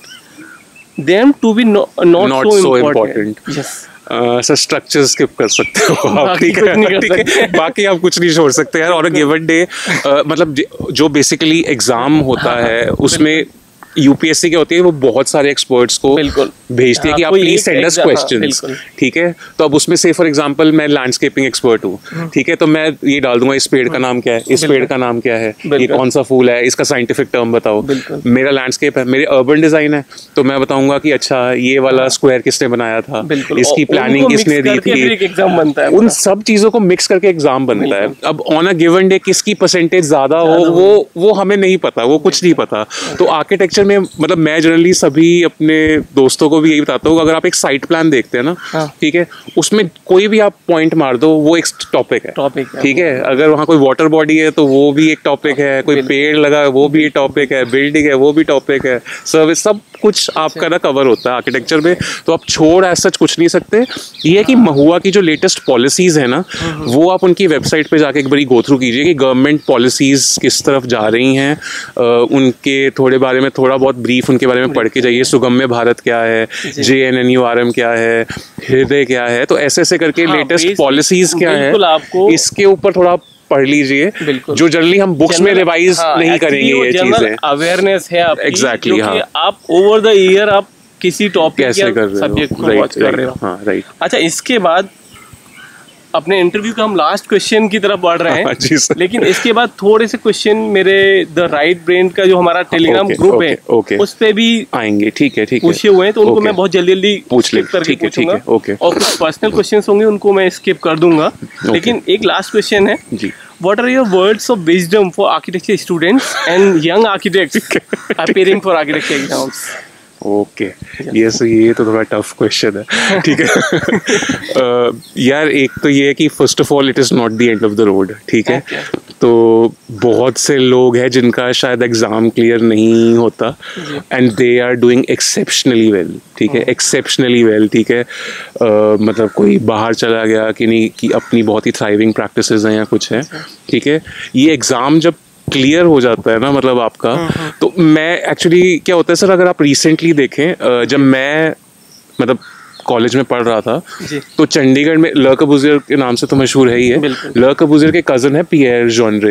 them to be no, not, not so, so important? important. Yes. Sir structure skip कर सकते हो आप, ठीक है, बाकी आप कुछ नहीं छोड़ सकते यार। और अ गिवन डे मतलब जो बेसिकली एग्जाम होता है उसमें यूपीएससी क्या होती है, वो बहुत सारे एक्सपर्ट्स को भेजती है कि आप प्लीज सेंड अस क्वेश्चंस, ठीक है। तो अब उसमें से फॉर एग्जांपल मैं लैंडस्केपिंग एक्सपर्ट हूँ, ठीक है, तो मैं ये डाल दूंगा इस पेड़ का नाम क्या है, इस पेड़ का नाम क्या है, ये कौन सा फूल है, इसका साइंटिफिक टर्म बताओ। मेरा लैंडस्केप है, मेरे अर्बन डिजाइन है, तो मैं बताऊंगा कि अच्छा ये वाला स्क्वायर किसने बनाया था, इसकी प्लानिंग किसने दी थी, उन सब चीजों को मिक्स करके एग्जाम बनता है। अब ऑन अ गिवन डे किसकी परसेंटेज ज्यादा हो वो वो हमें नहीं पता, वो कुछ नहीं पता। तो आर्किटेक्चर में मतलब मैं जनरली सभी अपने दोस्तों को भी यही बताता हूँ, अगर आप एक साइट प्लान देखते हैं ना, ठीक है, उसमें कोई भी आप पॉइंट मार दो वो एक टॉपिक है, टॉपिक है, ठीक है। अगर वहाँ कोई वाटर बॉडी है तो वो भी एक टॉपिक है, कोई पेड़ लगा है वो भी एक टॉपिक है, बिल्डिंग है वो भी टॉपिक है, सर्विस, सब कुछ आपका ना कवर होता है आर्किटेक्चर में। तो आप छोड़ ऐसा कुछ नहीं सकते। ये है कि महुआ की जो लेटेस्ट पॉलिसीज है ना, वो आप उनकी वेबसाइट पे जाके एक बारी गो थ्रू कीजिए कि गवर्नमेंट पॉलिसीज किस तरफ जा रही हैं, उनके थोड़े बारे में थोड़ा बहुत ब्रीफ उनके बारे में पढ़ के जाइए। सुगम्य भारत क्या है, J N N U R M क्या है, हृदय क्या है, तो ऐसे ऐसे करके लेटेस्ट पॉलिसीज क्या है, इसके ऊपर थोड़ा पढ़ लीजिए, जो जनरली हम बुक्स में रिवाइज हाँ, नहीं करेंगे ये चीजें। अवेयरनेस है आपकी, एग्जैक्टली, हाँ, आप ओवर द ईयर आप किसी टॉपिक या सब्जेक्ट को वॉच कर रहे हो, हाँ, राइट। अच्छा, इसके बाद अपने इंटरव्यू का हम लास्ट क्वेश्चन की तरफ बढ़ रहे हैं, जी सर। लेकिन इसके बाद थोड़े से क्वेश्चन मेरे द राइट ब्रेन का जो हमारा टेलीग्राम ग्रुप है उस पे भी आएंगे, ठीक है, ठीक है, पूछे हुए हैं, तो उनको मैं बहुत जल्दी जल्दी पूछ करके पूछूंगा, और कुछ पर्सनल क्वेश्चंस होंगे उनको मैं स्किप कर दूंगा। लेकिन एक लास्ट क्वेश्चन है, what are your words of wisdom for architecture students and young architects appearing for architecture exams? Okay ये सो ये तो थोड़ा टफ क्वेश्चन है, ठीक है. uh, यार एक तो ये है कि first of all it is not the end of the road, ठीक है. तो बहुत से लोग हैं जिनका शायद एग्ज़ाम क्लियर नहीं होता and they are doing exceptionally well, ठीक है, एक्सेप्शनली वेल, ठीक है. uh, मतलब कोई बाहर चला गया कि नहीं कि अपनी बहुत ही थ्राइविंग प्रैक्टिसेस हैं या कुछ है, ठीक है. ये एग्ज़ाम जब क्लियर हो जाता है ना मतलब आपका, तो मैं एक्चुअली क्या होता है सर, अगर आप रिसेंटली देखें, जब मैं मतलब कॉलेज में पढ़ रहा था तो चंडीगढ़ में ल कबूजियर के नाम से तो मशहूर है ही है. ल कबूजियर के कज़न है पियर जॉनरे,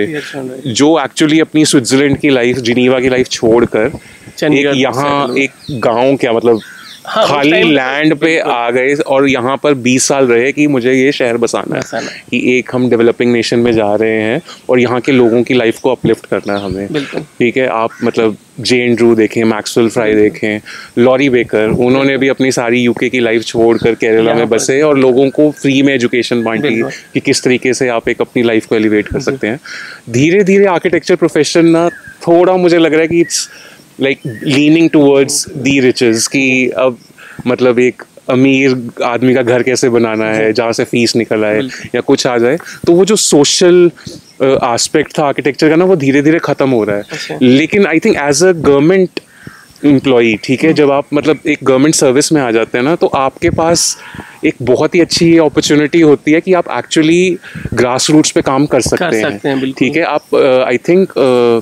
जो एक्चुअली अपनी स्विट्जरलैंड की लाइफ, जिनीवा की लाइफ छोड़कर एक यहाँ एक गांव क्या मतलब हाँ, खाली लैंड पे आ गए और यहाँ पर बीस साल रहे कि मुझे ये शहर बसाना है, कि एक हम डेवलपिंग नेशन में जा रहे हैं और यहाँ के लोगों की लाइफ को अपलिफ्ट करना है हमें, ठीक है. आप मतलब जे एंड्रू देखें, मैक्सवेल फ्राई देखें, लॉरी बेकर, उन्होंने भी अपनी सारी यूके की लाइफ छोड़कर केरला में बसे और लोगों को फ्री में एजुकेशन बांटी कि किस तरीके से आप एक अपनी लाइफ को एलिवेट कर सकते हैं. धीरे धीरे आर्किटेक्चर प्रोफेशन ना थोड़ा मुझे लग रहा है कि it's like leaning towards the riches, कि अब मतलब एक अमीर आदमी का घर कैसे बनाना है जहाँ से फीस निकल आए या कुछ आ जाए. तो वो जो सोशल एस्पेक्ट था आर्किटेक्चर का ना, वो धीरे धीरे ख़त्म हो रहा है. लेकिन I think as a government employee, ठीक है, जब आप मतलब एक गवर्नमेंट सर्विस में आ जाते हैं ना, तो आपके पास एक बहुत ही अच्छी अपॉर्चुनिटी होती है कि आप एक्चुअली ग्रास रूट्स पे काम कर सकते, कर सकते हैं, ठीक है. आप आई थिंक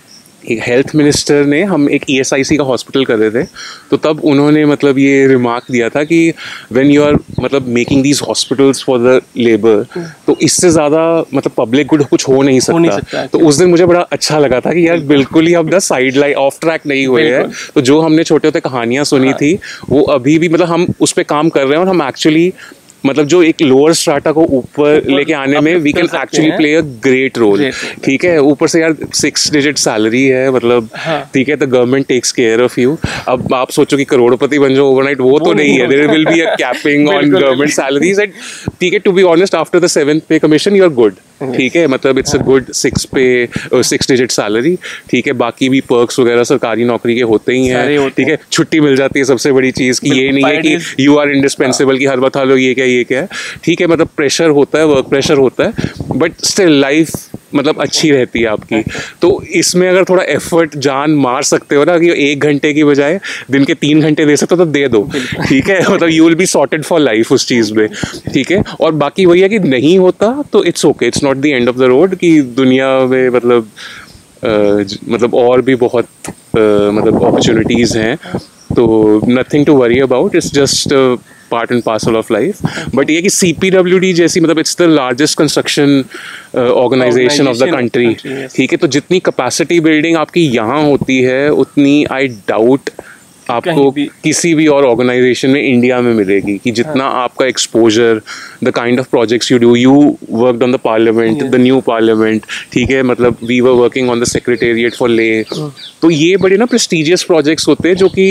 एक हेल्थ मिनिस्टर ने, हम एक ई एस आई सी का हॉस्पिटल कर रहे थे, तो तब उन्होंने मतलब ये रिमार्क दिया था कि व्हेन यू आर मतलब making these hospitals for the labour, तो इससे ज़्यादा मतलब पब्लिक गुड कुछ हो नहीं सकता, हो नहीं सकता. तो उस दिन मुझे बड़ा अच्छा लगा था कि यार बिल्कुल ही हम the side line of track नहीं हुए हैं. तो जो हमने छोटे होते कहानियाँ सुनी थी वो अभी भी मतलब हम उस पर काम कर रहे हैं और हम एक्चुअली मतलब जो एक लोअर स्ट्राटा को ऊपर लेके आने में we can actually play a great role, ठीक है. ऊपर से यार सिक्स डिजिट सैलरी है मतलब, ठीक है, the government takes care of you. अब आप सोचो कि करोड़पति बन जाओ ओवरनाइट, वो तो नहीं है. There will be a capping on government salaries and, ठीक है, to be honest after the seventh pay commission you are good, ठीक है. मतलब it's a good six pay six digit salary, ठीक है. बाकी भी पर्क्स वगैरह सरकारी नौकरी के होते ही हैं, ठीक है. छुट्टी मिल जाती है, सबसे बड़ी चीज़ की ये नहीं है कि यू आर इंडिस्पेंसिबल कि हर बात हालो ये क्या ये क्या है, ठीक है. मतलब प्रेशर होता है, वर्क प्रेशर होता है, बट स्टिल लाइफ मतलब अच्छी रहती है आपकी. तो इसमें अगर थोड़ा एफर्ट जान मार सकते हो ना कि एक घंटे की बजाय दिन के तीन घंटे दे सकते हो तो दे दो, ठीक है. मतलब you will be sorted for life उस चीज़ में, ठीक है. और बाकी वही है कि नहीं होता तो it's okay, it's not the end of the road, कि दुनिया में मतलब uh, मतलब और भी बहुत uh, मतलब अपॉर्चुनिटीज़ हैं, तो nothing to worry about, it's just part and parcel of life. But ये कि सी पी डब्ल्यू डी जैसी मतलब it's the largest construction organisation of the country, ठीक है. तो जितनी कैपेसिटी बिल्डिंग आपकी यहाँ होती है उतनी आई डाउट आपको किसी भी और ऑर्गेनाइजेशन में इंडिया में मिलेगी, कि जितना हाँ. आपका exposure, the kind of projects you do, you worked on the parliament, the new parliament, ठीक है. मतलब we were working on the secretariat for ले, तो ये बड़े ना प्रेस्टिजियस प्रोजेक्ट्स होते हैं जो कि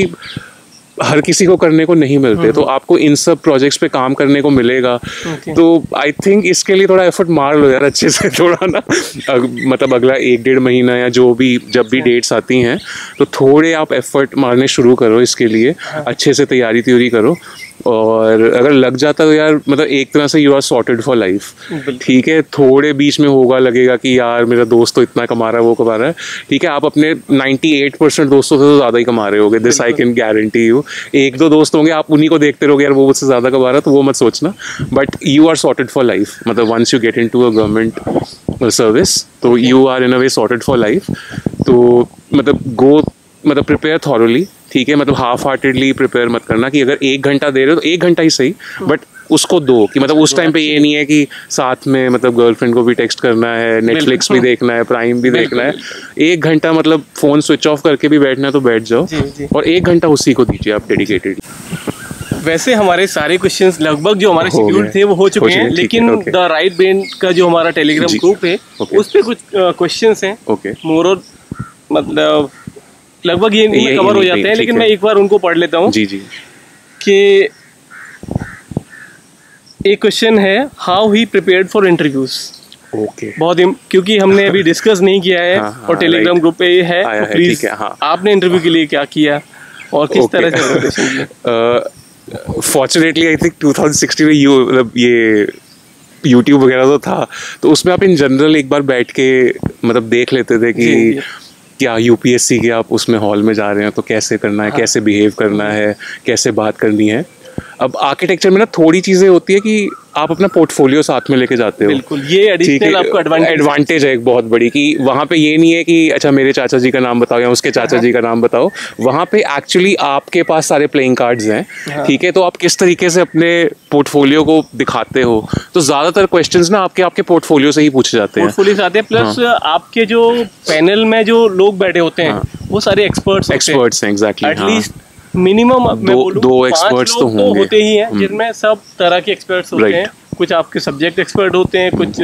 हर किसी को करने को नहीं मिलते. तो आपको इन सब प्रोजेक्ट्स पे काम करने को मिलेगा. okay. तो आई थिंक इसके लिए थोड़ा एफर्ट मार लो यार अच्छे से, थोड़ा ना अग, मतलब अगला एक डेढ़ महीना या जो भी जब भी डेट्स आती हैं तो थोड़े आप एफर्ट मारने शुरू करो इसके लिए, अच्छे से तैयारी त्यूरी करो. और अगर लग जाता तो यार मतलब एक तरह से you are sorted for life, ठीक है. थोड़े बीच में होगा, लगेगा कि यार मेरा दोस्त तो इतना कमा रहा है, वो कमा रहा है, ठीक है. आप अपने अट्ठानवे परसेंट दोस्तों से तो ज़्यादा ही कमा रहे होगे, this I can guarantee you. एक दो दोस्त होंगे आप उन्हीं को देखते रहोगे यार वो मुझसे ज़्यादा कमा रहा है, तो वो मत सोचना. But you are sorted for life, मतलब once you get into a government service तो you are in a way sorted for life. तो मतलब गो मतलब प्रिपेयर थॉरली, ठीक है. मतलब हाफ हार्टेडली प्रिपेयर मत करना कि अगर एक घंटा दे रहे हो तो एक घंटा ही सही, बट उसको दो कि मतलब उस टाइम पे ये नहीं है कि साथ में मतलब गर्लफ्रेंड को भी टेक्स्ट करना है, नेटफ्लिक्स भी देखना है, प्राइम भी देखना है. एक घंटा मतलब फ़ोन स्विच ऑफ करके भी बैठना है तो बैठ जाओ, और एक घंटा उसी को दीजिए आप डेडिकेटेड. वैसे हमारे सारे क्वेश्चंस लगभग जो हमारे शेड्यूल थे वो हो चुके हैं, लेकिन द राइट ब्रेन का जो हमारा टेलीग्राम ग्रुप है उस पर कुछ क्वेश्चंस हैं, मोर और मतलब लगभग ये, ये कवर हो जाते हैं, लेकिन मैं एक बार उनको पढ़ लेता हूँ. जी जी. कि एक क्वेश्चन है, how he prepared for interviews. Okay बहुत इम- क्योंकि हमने अभी डिस्कस नहीं किया है हाँ, हाँ, और टेलीग्राम right. ग्रुप पे ये है, आया तो है, प्लीज ठीक है, हाँ। आपने इंटरव्यू के लिए क्या किया और किस Okay. तरह से preparation की? Fortunately I think twenty sixteen में यू मतलब ये यूट्यूब वगैरह तो था, तो उसमें आप इन जनरल एक बार बैठ के मतलब देख लेते थे कि जी, जी। क्या यूपीएससी के आप उसमें हॉल में जा रहे हैं तो कैसे करना है, हाँ। कैसे बिहेव करना है, कैसे बात करनी है। अब आर्किटेक्चर में ना थोड़ी चीज़ें होती है कि आप अपना पोर्टफोलियो साथ में लेके जाते हो। बिल्कुल, ये ठीक है, एडिशनल आपको एडवांटेज एडवांटेज है एक बहुत बड़ी कि वहाँ पे ये नहीं है कि अच्छा मेरे चाचा जी का नाम बताओ या उसके चाचा जी का नाम बताओ। वहाँ पे एक्चुअली आपके पास सारे प्लेइंग कार्ड्स हैं, ठीक है, तो आप किस तरीके से अपने पोर्टफोलियो को दिखाते हो। तो ज़्यादातर क्वेश्चंस ना आपके आपके पोर्टफोलियो से ही पूछे जाते हैं। पोर्टफोलियो आते हैं, प्लस आपके जो पैनल में जो लोग बैठे होते हैं वो सारे एक्सपर्ट्स एक्सपर्ट्स हैं, एग्जैक्टली। एटलीस्ट मिनिमम दो दो एक्सपर्ट्स तो होंगे, होते ही हैं जिनमें सब तरह के एक्सपर्ट्स होते Right. हैं। कुछ आपके सब्जेक्ट एक्सपर्ट होते हैं, कुछ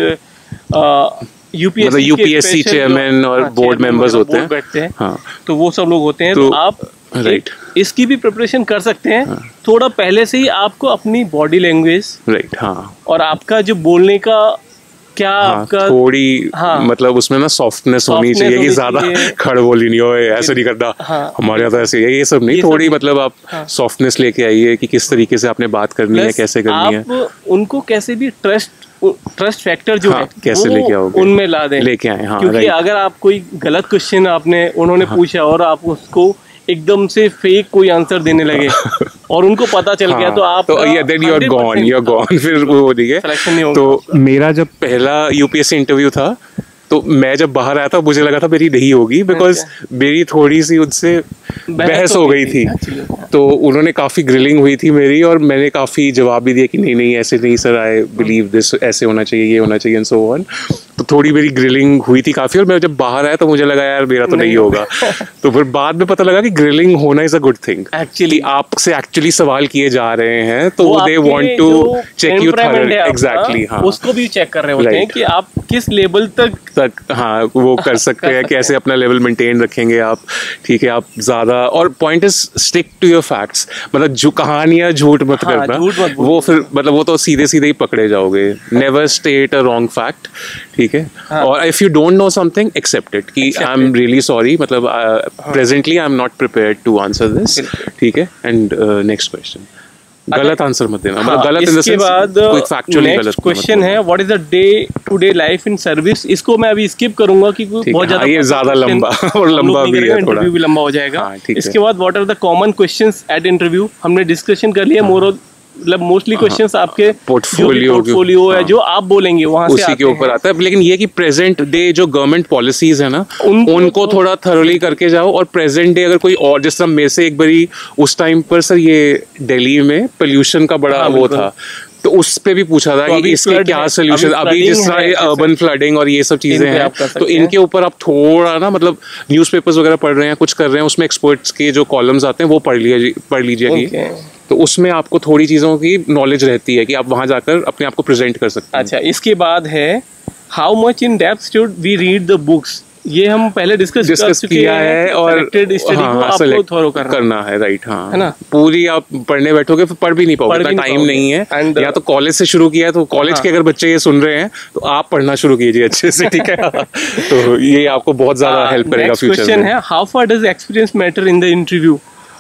यूपीएससी मतलब यूपीएससी चेयरमैन और बोर्ड मेंबर्स होते हैं, बैठते हैं, हाँ। तो वो सब लोग होते हैं। तो- तो आप Right. एक इसकी भी प्रिपरेशन कर सकते हैं थोड़ा पहले से ही। आपको अपनी बॉडी लैंग्वेज राइट, हाँ और आपका जो बोलने का क्या हाँ, आपका थोड़ी हाँ। मतलब उसमें ना सॉफ्टनेस होनी Softness चाहिए कि होनी ज्यादा चाहिए। खड़ बोली नहीं हो, ऐसे नहीं करना, हाँ। हमारे यहाँ तो ऐसे ही है, ये सब नहीं, ये सब थोड़ी नहीं। मतलब आप हाँ। सॉफ्टनेस लेके आइए कि किस तरीके से आपने बात करनी है, प्लस कैसे करनी है। आप उनको कैसे भी ट्रस्ट ट्रस्ट फैक्टर जो हाँ, है कैसे वो लेके आओगे, उनमें ला दें, लेके आए, हाँ, क्योंकि right. अगर आप कोई गलत क्वेश्चन आपने उन्होंने पूछा और आप उसको एकदम से फेक कोई आंसर देने लगे और उनको पता चल गया, तो आप तो yeah, then you are gone, you are gone, फिर वो नहीं है। Selection नहीं होगा। तो मेरा जब पहला यूपीएससी इंटरव्यू था तो मैं जब बाहर आया था मुझे लगा था मेरी नहीं होगी, बिकॉज मेरी थोड़ी सी उनसे बहस हो गई थी। तो उन्होंने काफ़ी ग्रिलिंग हुई थी मेरी और मैंने काफ़ी जवाब भी दिया कि नहीं नहीं ऐसे नहीं सर, आई बिलीव दिस, ऐसे होना चाहिए, ये होना चाहिए एंड सो ऑन। तो थोड़ी मेरी ग्रिलिंग हुई थी काफ़ी और मैं जब बाहर आया तो मुझे लगा यार मेरा तो नहीं होगा। तो फिर बाद में पता लगा कि ग्रिलिंग होना is a good thing, actually आपसे एक्चुअली सवाल किए जा रहे हैं तो they want to check you thoroughly, exactly, हाँ, उसको भी चेक कर रहे होते हैं कि आप किस लेवल तक तक हाँ वो कर सकते हैं, कैसे अपना लेवल मेंटेन रखेंगे आप, ठीक है। आप ज़्यादा, और point is stick to your facts, मतलब जो कहानियाँ झूठ मत हाँ, करना, झूठ मत वो फिर मतलब वो तो सीधे सीधे ही पकड़े जाओगे। Never state a wrong fact, ठीक है। हाँ। और if you don't know something accept it कि आई एम रियली सॉरी, मतलब presently I am not prepared to answer this, ठीक है। एंड नेक्स्ट क्वेश्चन, गलत आंसर मत देना, मतलब गलत इन द इसके सेंस बाद कोई फैक्चुअली गलत क्वेश्चन है, what is the day to day life in service. इसको मैं अभी स्किप करूंगा क्योंकि बहुत ज्यादा ये ज्यादा लंबा और लंबा भी है थोड़ा, इंटरव्यू भी लंबा हो जाएगा। हाँ, ठीक है। इसके बाद what are the common questions at interview, हमने डिस्कशन कर लिया। मोर मतलब मोस्टली क्वेश्चंस आपके पोर्टफोलियो पोर्टफोलियो है जो आप बोलेंगे वहां से उसी के ऊपर आता है। लेकिन ये कि प्रेजेंट डे जो गवर्नमेंट पॉलिसीज है ना उनको उनको तो- थोड़ा थरोली करके जाओ, और प्रेजेंट डे अगर कोई और, जिस तरह मेरे से एक बारी उस टाइम पर सर ये दिल्ली में पोल्यूशन का बड़ा हाँ, वो बिल्कुल। था, तो उस पे भी पूछा था तो कि अभी इसके flood क्या है, सोल्यूशन, अभी अभी जिस flooding तरह है, अर्बन फ्लडिंग और ये सब चीजें इन पे हैं, आप कर सकते तो हैं। इनके ऊपर आप थोड़ा ना मतलब न्यूज़पेपर्स वगैरह पढ़ रहे हैं, कुछ कर रहे हैं, उसमें एक्सपर्ट्स के जो कॉलम्स आते हैं वो पढ़ लिया पढ़ लीजिए। Okay. तो उसमें आपको थोड़ी चीज़ों की नॉलेज रहती है कि आप वहाँ जाकर अपने आप को प्रेजेंट कर सकते हैं। अच्छा, इसके बाद है how much in depth should we read the books. ये हम पहले डिस्कस डिस्कस किया है और स्टडी को आपको थोरो करना करना है, राइट, हाँ, है ना। पूरी आप पढ़ने बैठोगे फिर पढ़ भी नहीं पाओगे, पढ़ भी नहीं टाइम पाओगे। नहीं है। And, या तो कॉलेज से शुरू किया है तो कॉलेज हाँ। के अगर बच्चे ये सुन रहे हैं तो आप पढ़ना शुरू कीजिए अच्छे से, ठीक है। तो ये आपको बहुत ज्यादा हेल्प करेगा फ्यूचर में। क्वेश्चन है, how far does experience matter in the interview.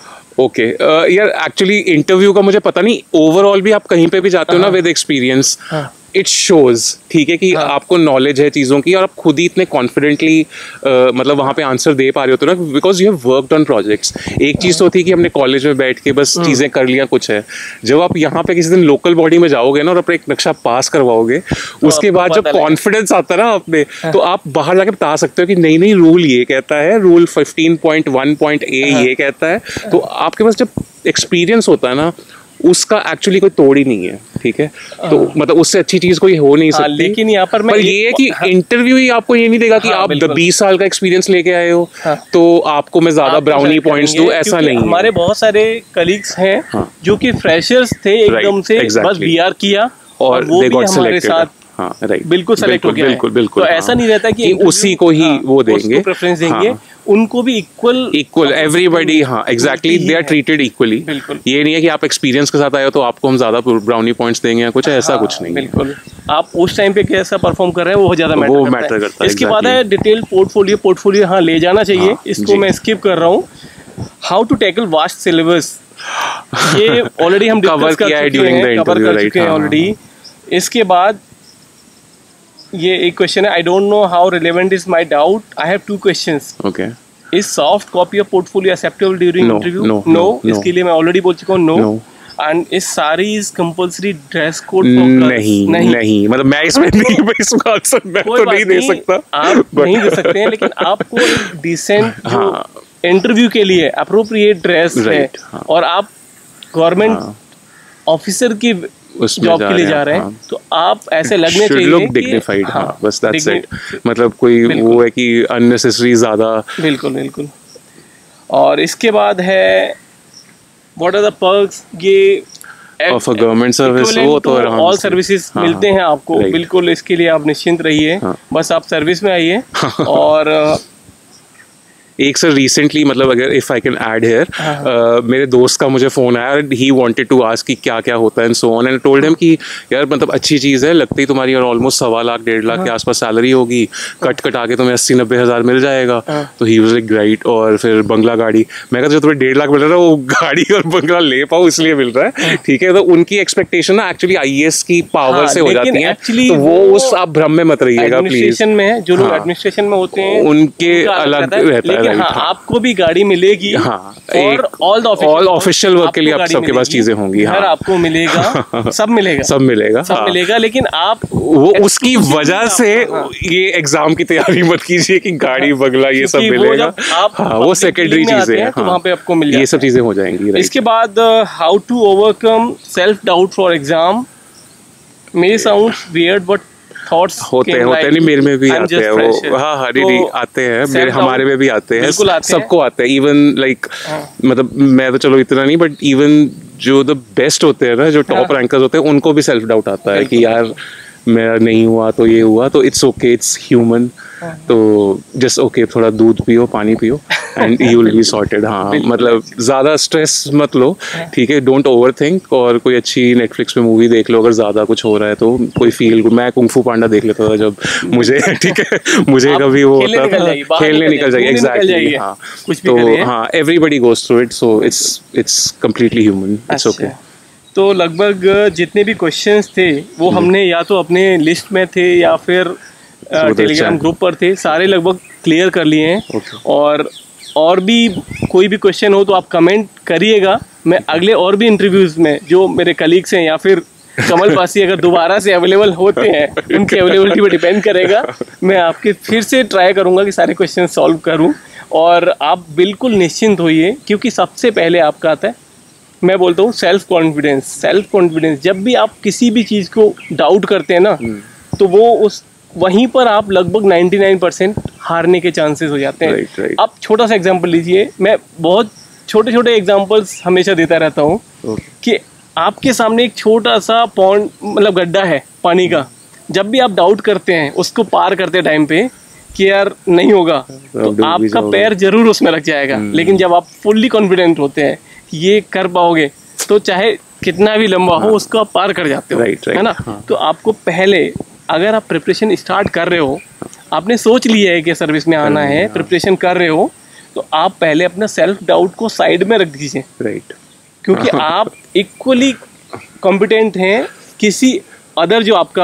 Okay यार, एक्चुअली इंटरव्यू का मुझे पता नहीं, ओवरऑल भी आप कहीं पे भी जाते हो ना विद एक्सपीरियंस इट शोज, ठीक है, कि हाँ. आपको नॉलेज है चीज़ों की और आप खुद ही इतने कॉन्फिडेंटली मतलब वहाँ पे आंसर दे पा रहे होते हो ना, because you have worked on projects. एक चीज़ तो थी कि हमने कॉलेज में बैठ के बस चीज़ें कर लिया, कुछ है। जब आप यहाँ पे किसी दिन लोकल बॉडी में जाओगे ना और अपना एक नक्शा पास करवाओगे, उसके बाद जब कॉन्फिडेंस आता है ना आप में, तो आप बाहर जाके बता सकते हो कि नहीं नहीं रूल ये कहता है, rule fifteen point one point A ये कहता है। तो आपके पास जब एक्सपीरियंस होता है ना, उसका एक्चुअली कोई तोड़ ही नहीं है, ठीक है। तो मतलब उससे अच्छी चीज कोई हो नहीं हाँ, सकती। लेकिन यहाँ पर मैं पर ये है कि इंटरव्यू ही आपको ये नहीं देगा कि हाँ, आप बिल्कुल। बीस साल का एक्सपीरियंस लेके आए हो, हाँ। तो आपको मैं ज्यादा आपको ब्राउनी select पॉइंट्स करेंगे, दूं, ऐसा क्योंकि नहीं है। हमारे बहुत सारे कलीग्स हैं हाँ। जो कि फ्रेशर्स थे एकदम Right, से, बस exactly. बीआर किया और वो they भी got हमारे selected. साथ हाँ, right. बिल्कुल सेलेक्ट हो गया है। बिल्कुल बिल्कुल तो हाँ। ऐसा नहीं रहता कि कि उसी को ही हाँ, वो देंगे, उसको प्रेफरेंस देंगे। हाँ। उनको भी इक्वल इक्वल एवरीबडी, हाँ exactly, they are treated equally. ये नहीं है कि आप एक्सपीरियंस के साथ आए हो तो आपको हम ज्यादा ब्राउनी पॉइंट्स देंगे या कुछ, ऐसा हाँ, कुछ नहीं। बिल्कुल, आप उस टाइम पे कैसा परफॉर्म कर रहे हैं वो ज्यादा मैटर वो करता मैटर है। करता है। इसके बाद है डिटेल पोर्टफोलियो। पोर्टफोलियो हाँ ले जाना चाहिए, हाँ, इसको मैं स्किप कर रहा हूँ। How to tackle vast syllabus, ये ऑलरेडी हम कवर किया है during the interview, right? Already. इसके बाद ये एक क्वेश्चन है, I don't know how relevant is my doubt, I have two questions. Okay, is soft copy of portfolio acceptable during interview? No, no, इसके लिए मैं ऑलरेडी बोल चुका हूँ, no. And is sari is compulsory dress code for girls? नहीं, नहीं नहीं, मतलब मैं इसमें नहीं, मैं इसका आंसर मैं तो नहीं दे सकता, आप नहीं दे सकते हैं, लेकिन आपको एक डिसेंट इंटरव्यू के लिए अप्रोप्रिएट ड्रेस है, और आप गवर्नमेंट ऑफिसर की जॉब के लिए जा रहे हैं, हाँ। तो आप ऐसे लगने चाहिए लुक डिग्निफाइड, हाँ, बस दैट्स इट। मतलब कोई वो है कि अननेसेसरी ज्यादा, बिल्कुल बिल्कुल। और इसके बाद है व्हाट आर द पर्क्स, ये ऑफ अ गवर्नमेंट सर्विस, वो तो ऑल सर्विसेज मिलते हैं आपको, बिल्कुल, इसके लिए आप निश्चिंत रहिए, हाँ। बस आप सर्विस में आइए। और एक सर रिसेंटली, मतलब अगर if I can add here, मेरे दोस्त का मुझे फोन आया, ही वांटेड टू आस्क कि क्या क्या होता है and so on, and told him कि यार मतलब अच्छी चीज़ है, लगती तुम्हारी और ऑलमोस्ट सवा लाख डेढ़ लाख के आसपास सैलरी होगी, कट कट आके तुम्हें अस्सी नब्बे हज़ार मिल जाएगा। तो ही वाज लाइक ग्रेट। और फिर बंगला गाड़ी, मैं कहा जो तुम्हें डेढ़ लाख मिल रहा है वो गाड़ी और बंगला ले पाओ इसलिए मिल रहा है, ठीक है। तो उनकी एक्सपेक्टेशन ना एक्चुअली आई ए एस की पावर से हो जाती है, तो वो उस आप भ्रम में मत रहिएगा प्लीज। एडमिनिस्ट्रेशन में जो लोग एडमिनिस्ट्रेशन में होते हैं उनके अलग रहता है, आपको भी गाड़ी मिलेगी, हाँ, और ऑल ऑल ऑफिशियल वर्क के लिए आप सबके पास चीजें होंगी, घर आपको मिलेगा, सब मिलेगा, सब मिलेगा, सब मिलेगा। लेकिन आप वो उसकी वजह से ये एग्जाम की तैयारी मत कीजिए कि गाड़ी बंगला ये सब मिलेगा, हाँ, वो सेकेंडरी चीजें हैं, वहाँ पे आपको मिल जाएगा, ये सब चीजें हो जाएंगी। इसके बाद how to overcome self doubt for exam, may sound weird but thoughts होते हैं, होते हैं, नहीं मेरे में भी आते हैं वो, हाँ हाँ नहीं आते हैं, मेरे हमारे में भी आते हैं, सबको आते हैं, इवन लाइक मतलब मैं तो चलो इतना नहीं, बट इवन जो द बेस्ट होते हैं ना, जो टॉप रैंकर्स होते हैं, उनको भी सेल्फ डाउट आता है कि यार मेरा नहीं हुआ तो ये हुआ, तो इट्स ओके, इट्स ह्यूमन, तो जस्ट ओके थोड़ा दूध पियो, पानी पियो and you will be sorted. हाँ, मतलब ज़्यादा स्ट्रेस मत लो, ठीक है, डोंट ओवर थिंक, और कोई अच्छी नेटफ्लिक्स पे मूवी देख लो अगर ज़्यादा कुछ हो रहा है तो, कोई फील गुड। मैं कुंग फू पांडा देख लेता था जब मुझे, ठीक है, मुझे कभी वो होता था, खेलने निकल जाइए, एग्जैक्टली, हाँ, तो हाँ, everybody goes through it, so it's it's completely human, it's okay. तो लगभग जितने भी क्वेश्चंस थे वो हमने या तो अपने लिस्ट में थे या फिर टेलीग्राम ग्रुप पर थे, सारे लगभग क्लियर कर लिए हैं। okay. और और भी कोई भी क्वेश्चन हो तो आप कमेंट करिएगा, मैं अगले और भी इंटरव्यूज़ में जो मेरे कलीग्स हैं या फिर कमल पासी अगर दोबारा से अवेलेबल होते हैं, उनकी अवेलेबिलिटी पर डिपेंड करेगा, मैं आपके फिर से ट्राई करूँगा कि सारे क्वेश्चन सॉल्व करूँ। और आप बिल्कुल निश्चिंत होइए, क्योंकि सबसे पहले आपका आता है, मैं बोलता हूँ, सेल्फ कॉन्फिडेंस। सेल्फ कॉन्फिडेंस, जब भी आप किसी भी चीज़ को डाउट करते हैं ना, तो वो उस वहीं पर आप लगभग निन्यानवे परसेंट हारने के चांसेस हो जाते हैं। right, right. आप छोटा सा एग्जांपल लीजिए, मैं बहुत छोटे छोटे एग्जांपल्स हमेशा देता रहता हूँ okay. कि आपके सामने एक छोटा सा पॉन्ड, मतलब गड्ढा है पानी का, जब भी आप डाउट करते हैं उसको पार करते टाइम पे कि यार नहीं होगा, तो आपका पैर जरूर उसमें लग जाएगा। hmm. लेकिन जब आप फुल्ली कॉन्फिडेंट होते हैं कि ये कर पाओगे, तो चाहे कितना भी लंबा हो उसको आप पार कर जाते हो, right, right. है ना। हाँ. तो आपको पहले, अगर आप प्रिपरेशन स्टार्ट कर रहे हो, आपने सोच लिया है कि सर्विस में आना है, प्रिपरेशन कर रहे हो, तो आप पहले अपना सेल्फ डाउट को साइड में रख दीजिए, राइट। क्योंकि आप इक्वली कॉम्पिटेंट हैं किसी अदर जो आपका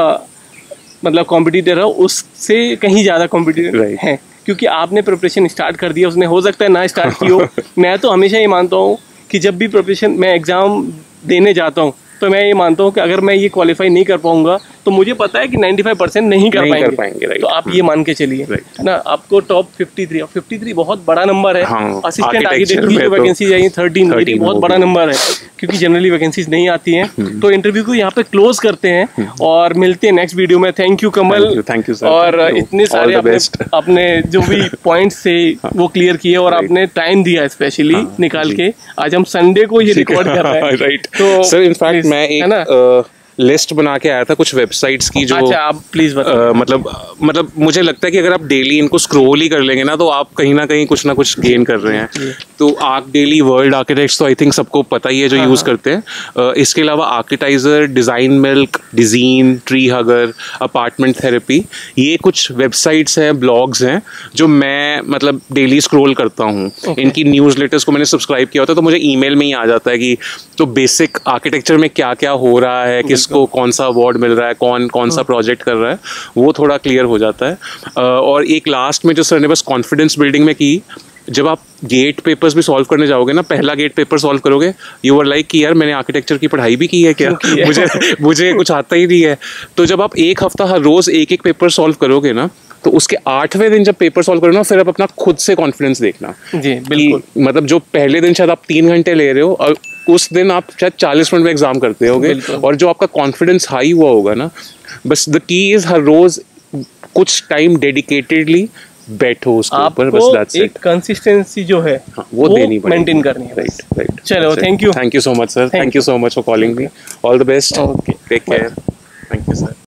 मतलब कॉम्पिटिटर है उससे कहीं ज़्यादा कॉम्पिटिटर right. हैं, क्योंकि आपने प्रिपरेशन स्टार्ट कर दिया, उसने हो सकता है ना स्टार्ट की हो। मैं तो हमेशा ये मानता हूँ कि जब भी प्रिपरेशन, मैं एग्ज़ाम देने जाता हूँ, तो मैं ये मानता हूँ कि अगर मैं ये क्वालिफाई नहीं कर पाऊंगा तो मुझे पता है कि पचानवे परसेंट नहीं कर नहीं पाएंगे, कर पाएंगे right. तो आप ये मान के चलिए, right. है ना। आपको टॉप तिरेपन, और तिरेपन बहुत बड़ा नंबर है। हाँ, असिस्टेंट आर्किटेक्ट की जो वैकेंसी आई है तेरह, ये बहुत बड़ा नंबर है, क्योंकि जनरली वैकेंसीज नहीं आती हैं। तो इंटरव्यू को यहाँ पे क्लोज करते हैं और मिलते हैं नेक्स्ट वीडियो में। Thank you Kamal, thank you और इतने सारे अपने जो भी पॉइंट्स थे वो क्लियर किए, और आपने टाइम दिया स्पेशली निकाल के। आज हम संडे को ये रिकॉर्ड कर रहे हैं, राइट। तो सर इनफैक्ट मैं एक लिस्ट बना के आया था कुछ वेबसाइट्स की जो अच्छा, आप प्लीज बताओ। अ, मतलब मतलब मुझे लगता है कि अगर आप डेली इनको स्क्रॉल ही कर लेंगे ना तो आप कहीं ना कहीं कुछ ना कुछ गेन कर रहे हैं। तो आर्क डेली, वर्ल्ड आर्किटेक्ट्स तो आई थिंक सबको पता ही है जो यूज़ करते हैं। अ, इसके अलावा Architizer, Design Milk, Dezeen, Tree Hugger, Apartment Therapy, ये कुछ वेबसाइट्स हैं, ब्लॉग्स हैं जो मैं मतलब डेली स्क्रॉल करता हूँ। okay. इनकी न्यूज़लेटर्स को मैंने सब्सक्राइब किया होता है तो मुझे ईमेल में ही आ जाता है कि तो बेसिक आर्किटेक्चर में क्या क्या हो रहा है, किसको कौन सा अवार्ड मिल रहा है, कौन कौन सा प्रोजेक्ट कर रहा है, वो थोड़ा क्लियर हो जाता है। और एक लास्ट में जो सर ने बस कॉन्फिडेंस बिल्डिंग में की, जब आप गेट पेपर्स भी सॉल्व करने जाओगे ना, पहला गेट पेपर सॉल्व करोगे, यू आर लाइक कि यार मैंने आर्किटेक्चर की पढ़ाई भी की है क्या, मुझे मुझे कुछ आता ही नहीं है। तो जब आप एक हफ्ता हर रोज एक एक पेपर सॉल्व करोगे ना, तो उसके आठवें दिन जब पेपर सॉल्व करो ना, फिर आप अपना खुद से कॉन्फिडेंस देखना जी बिल्कुल। मतलब जो पहले दिन शायद आप तीन घंटे ले रहे हो और उस दिन आप शायद चालीस मिनट में एग्जाम करते होगे, और जो आपका कॉन्फिडेंस हाई हुआ होगा ना, बस द की इज हर रोज कुछ टाइम डेडिकेटेडली बैठो उसके ऊपर, बस दैट्स इट। एक कंसिस्टेंसी जो है हाँ, वो, वो देनी पड़ेगी, मेंटेन करनी है। Right right. चलो, thank you thank you so much sir, thank you so much for calling me, all the best, take care, thank you sir.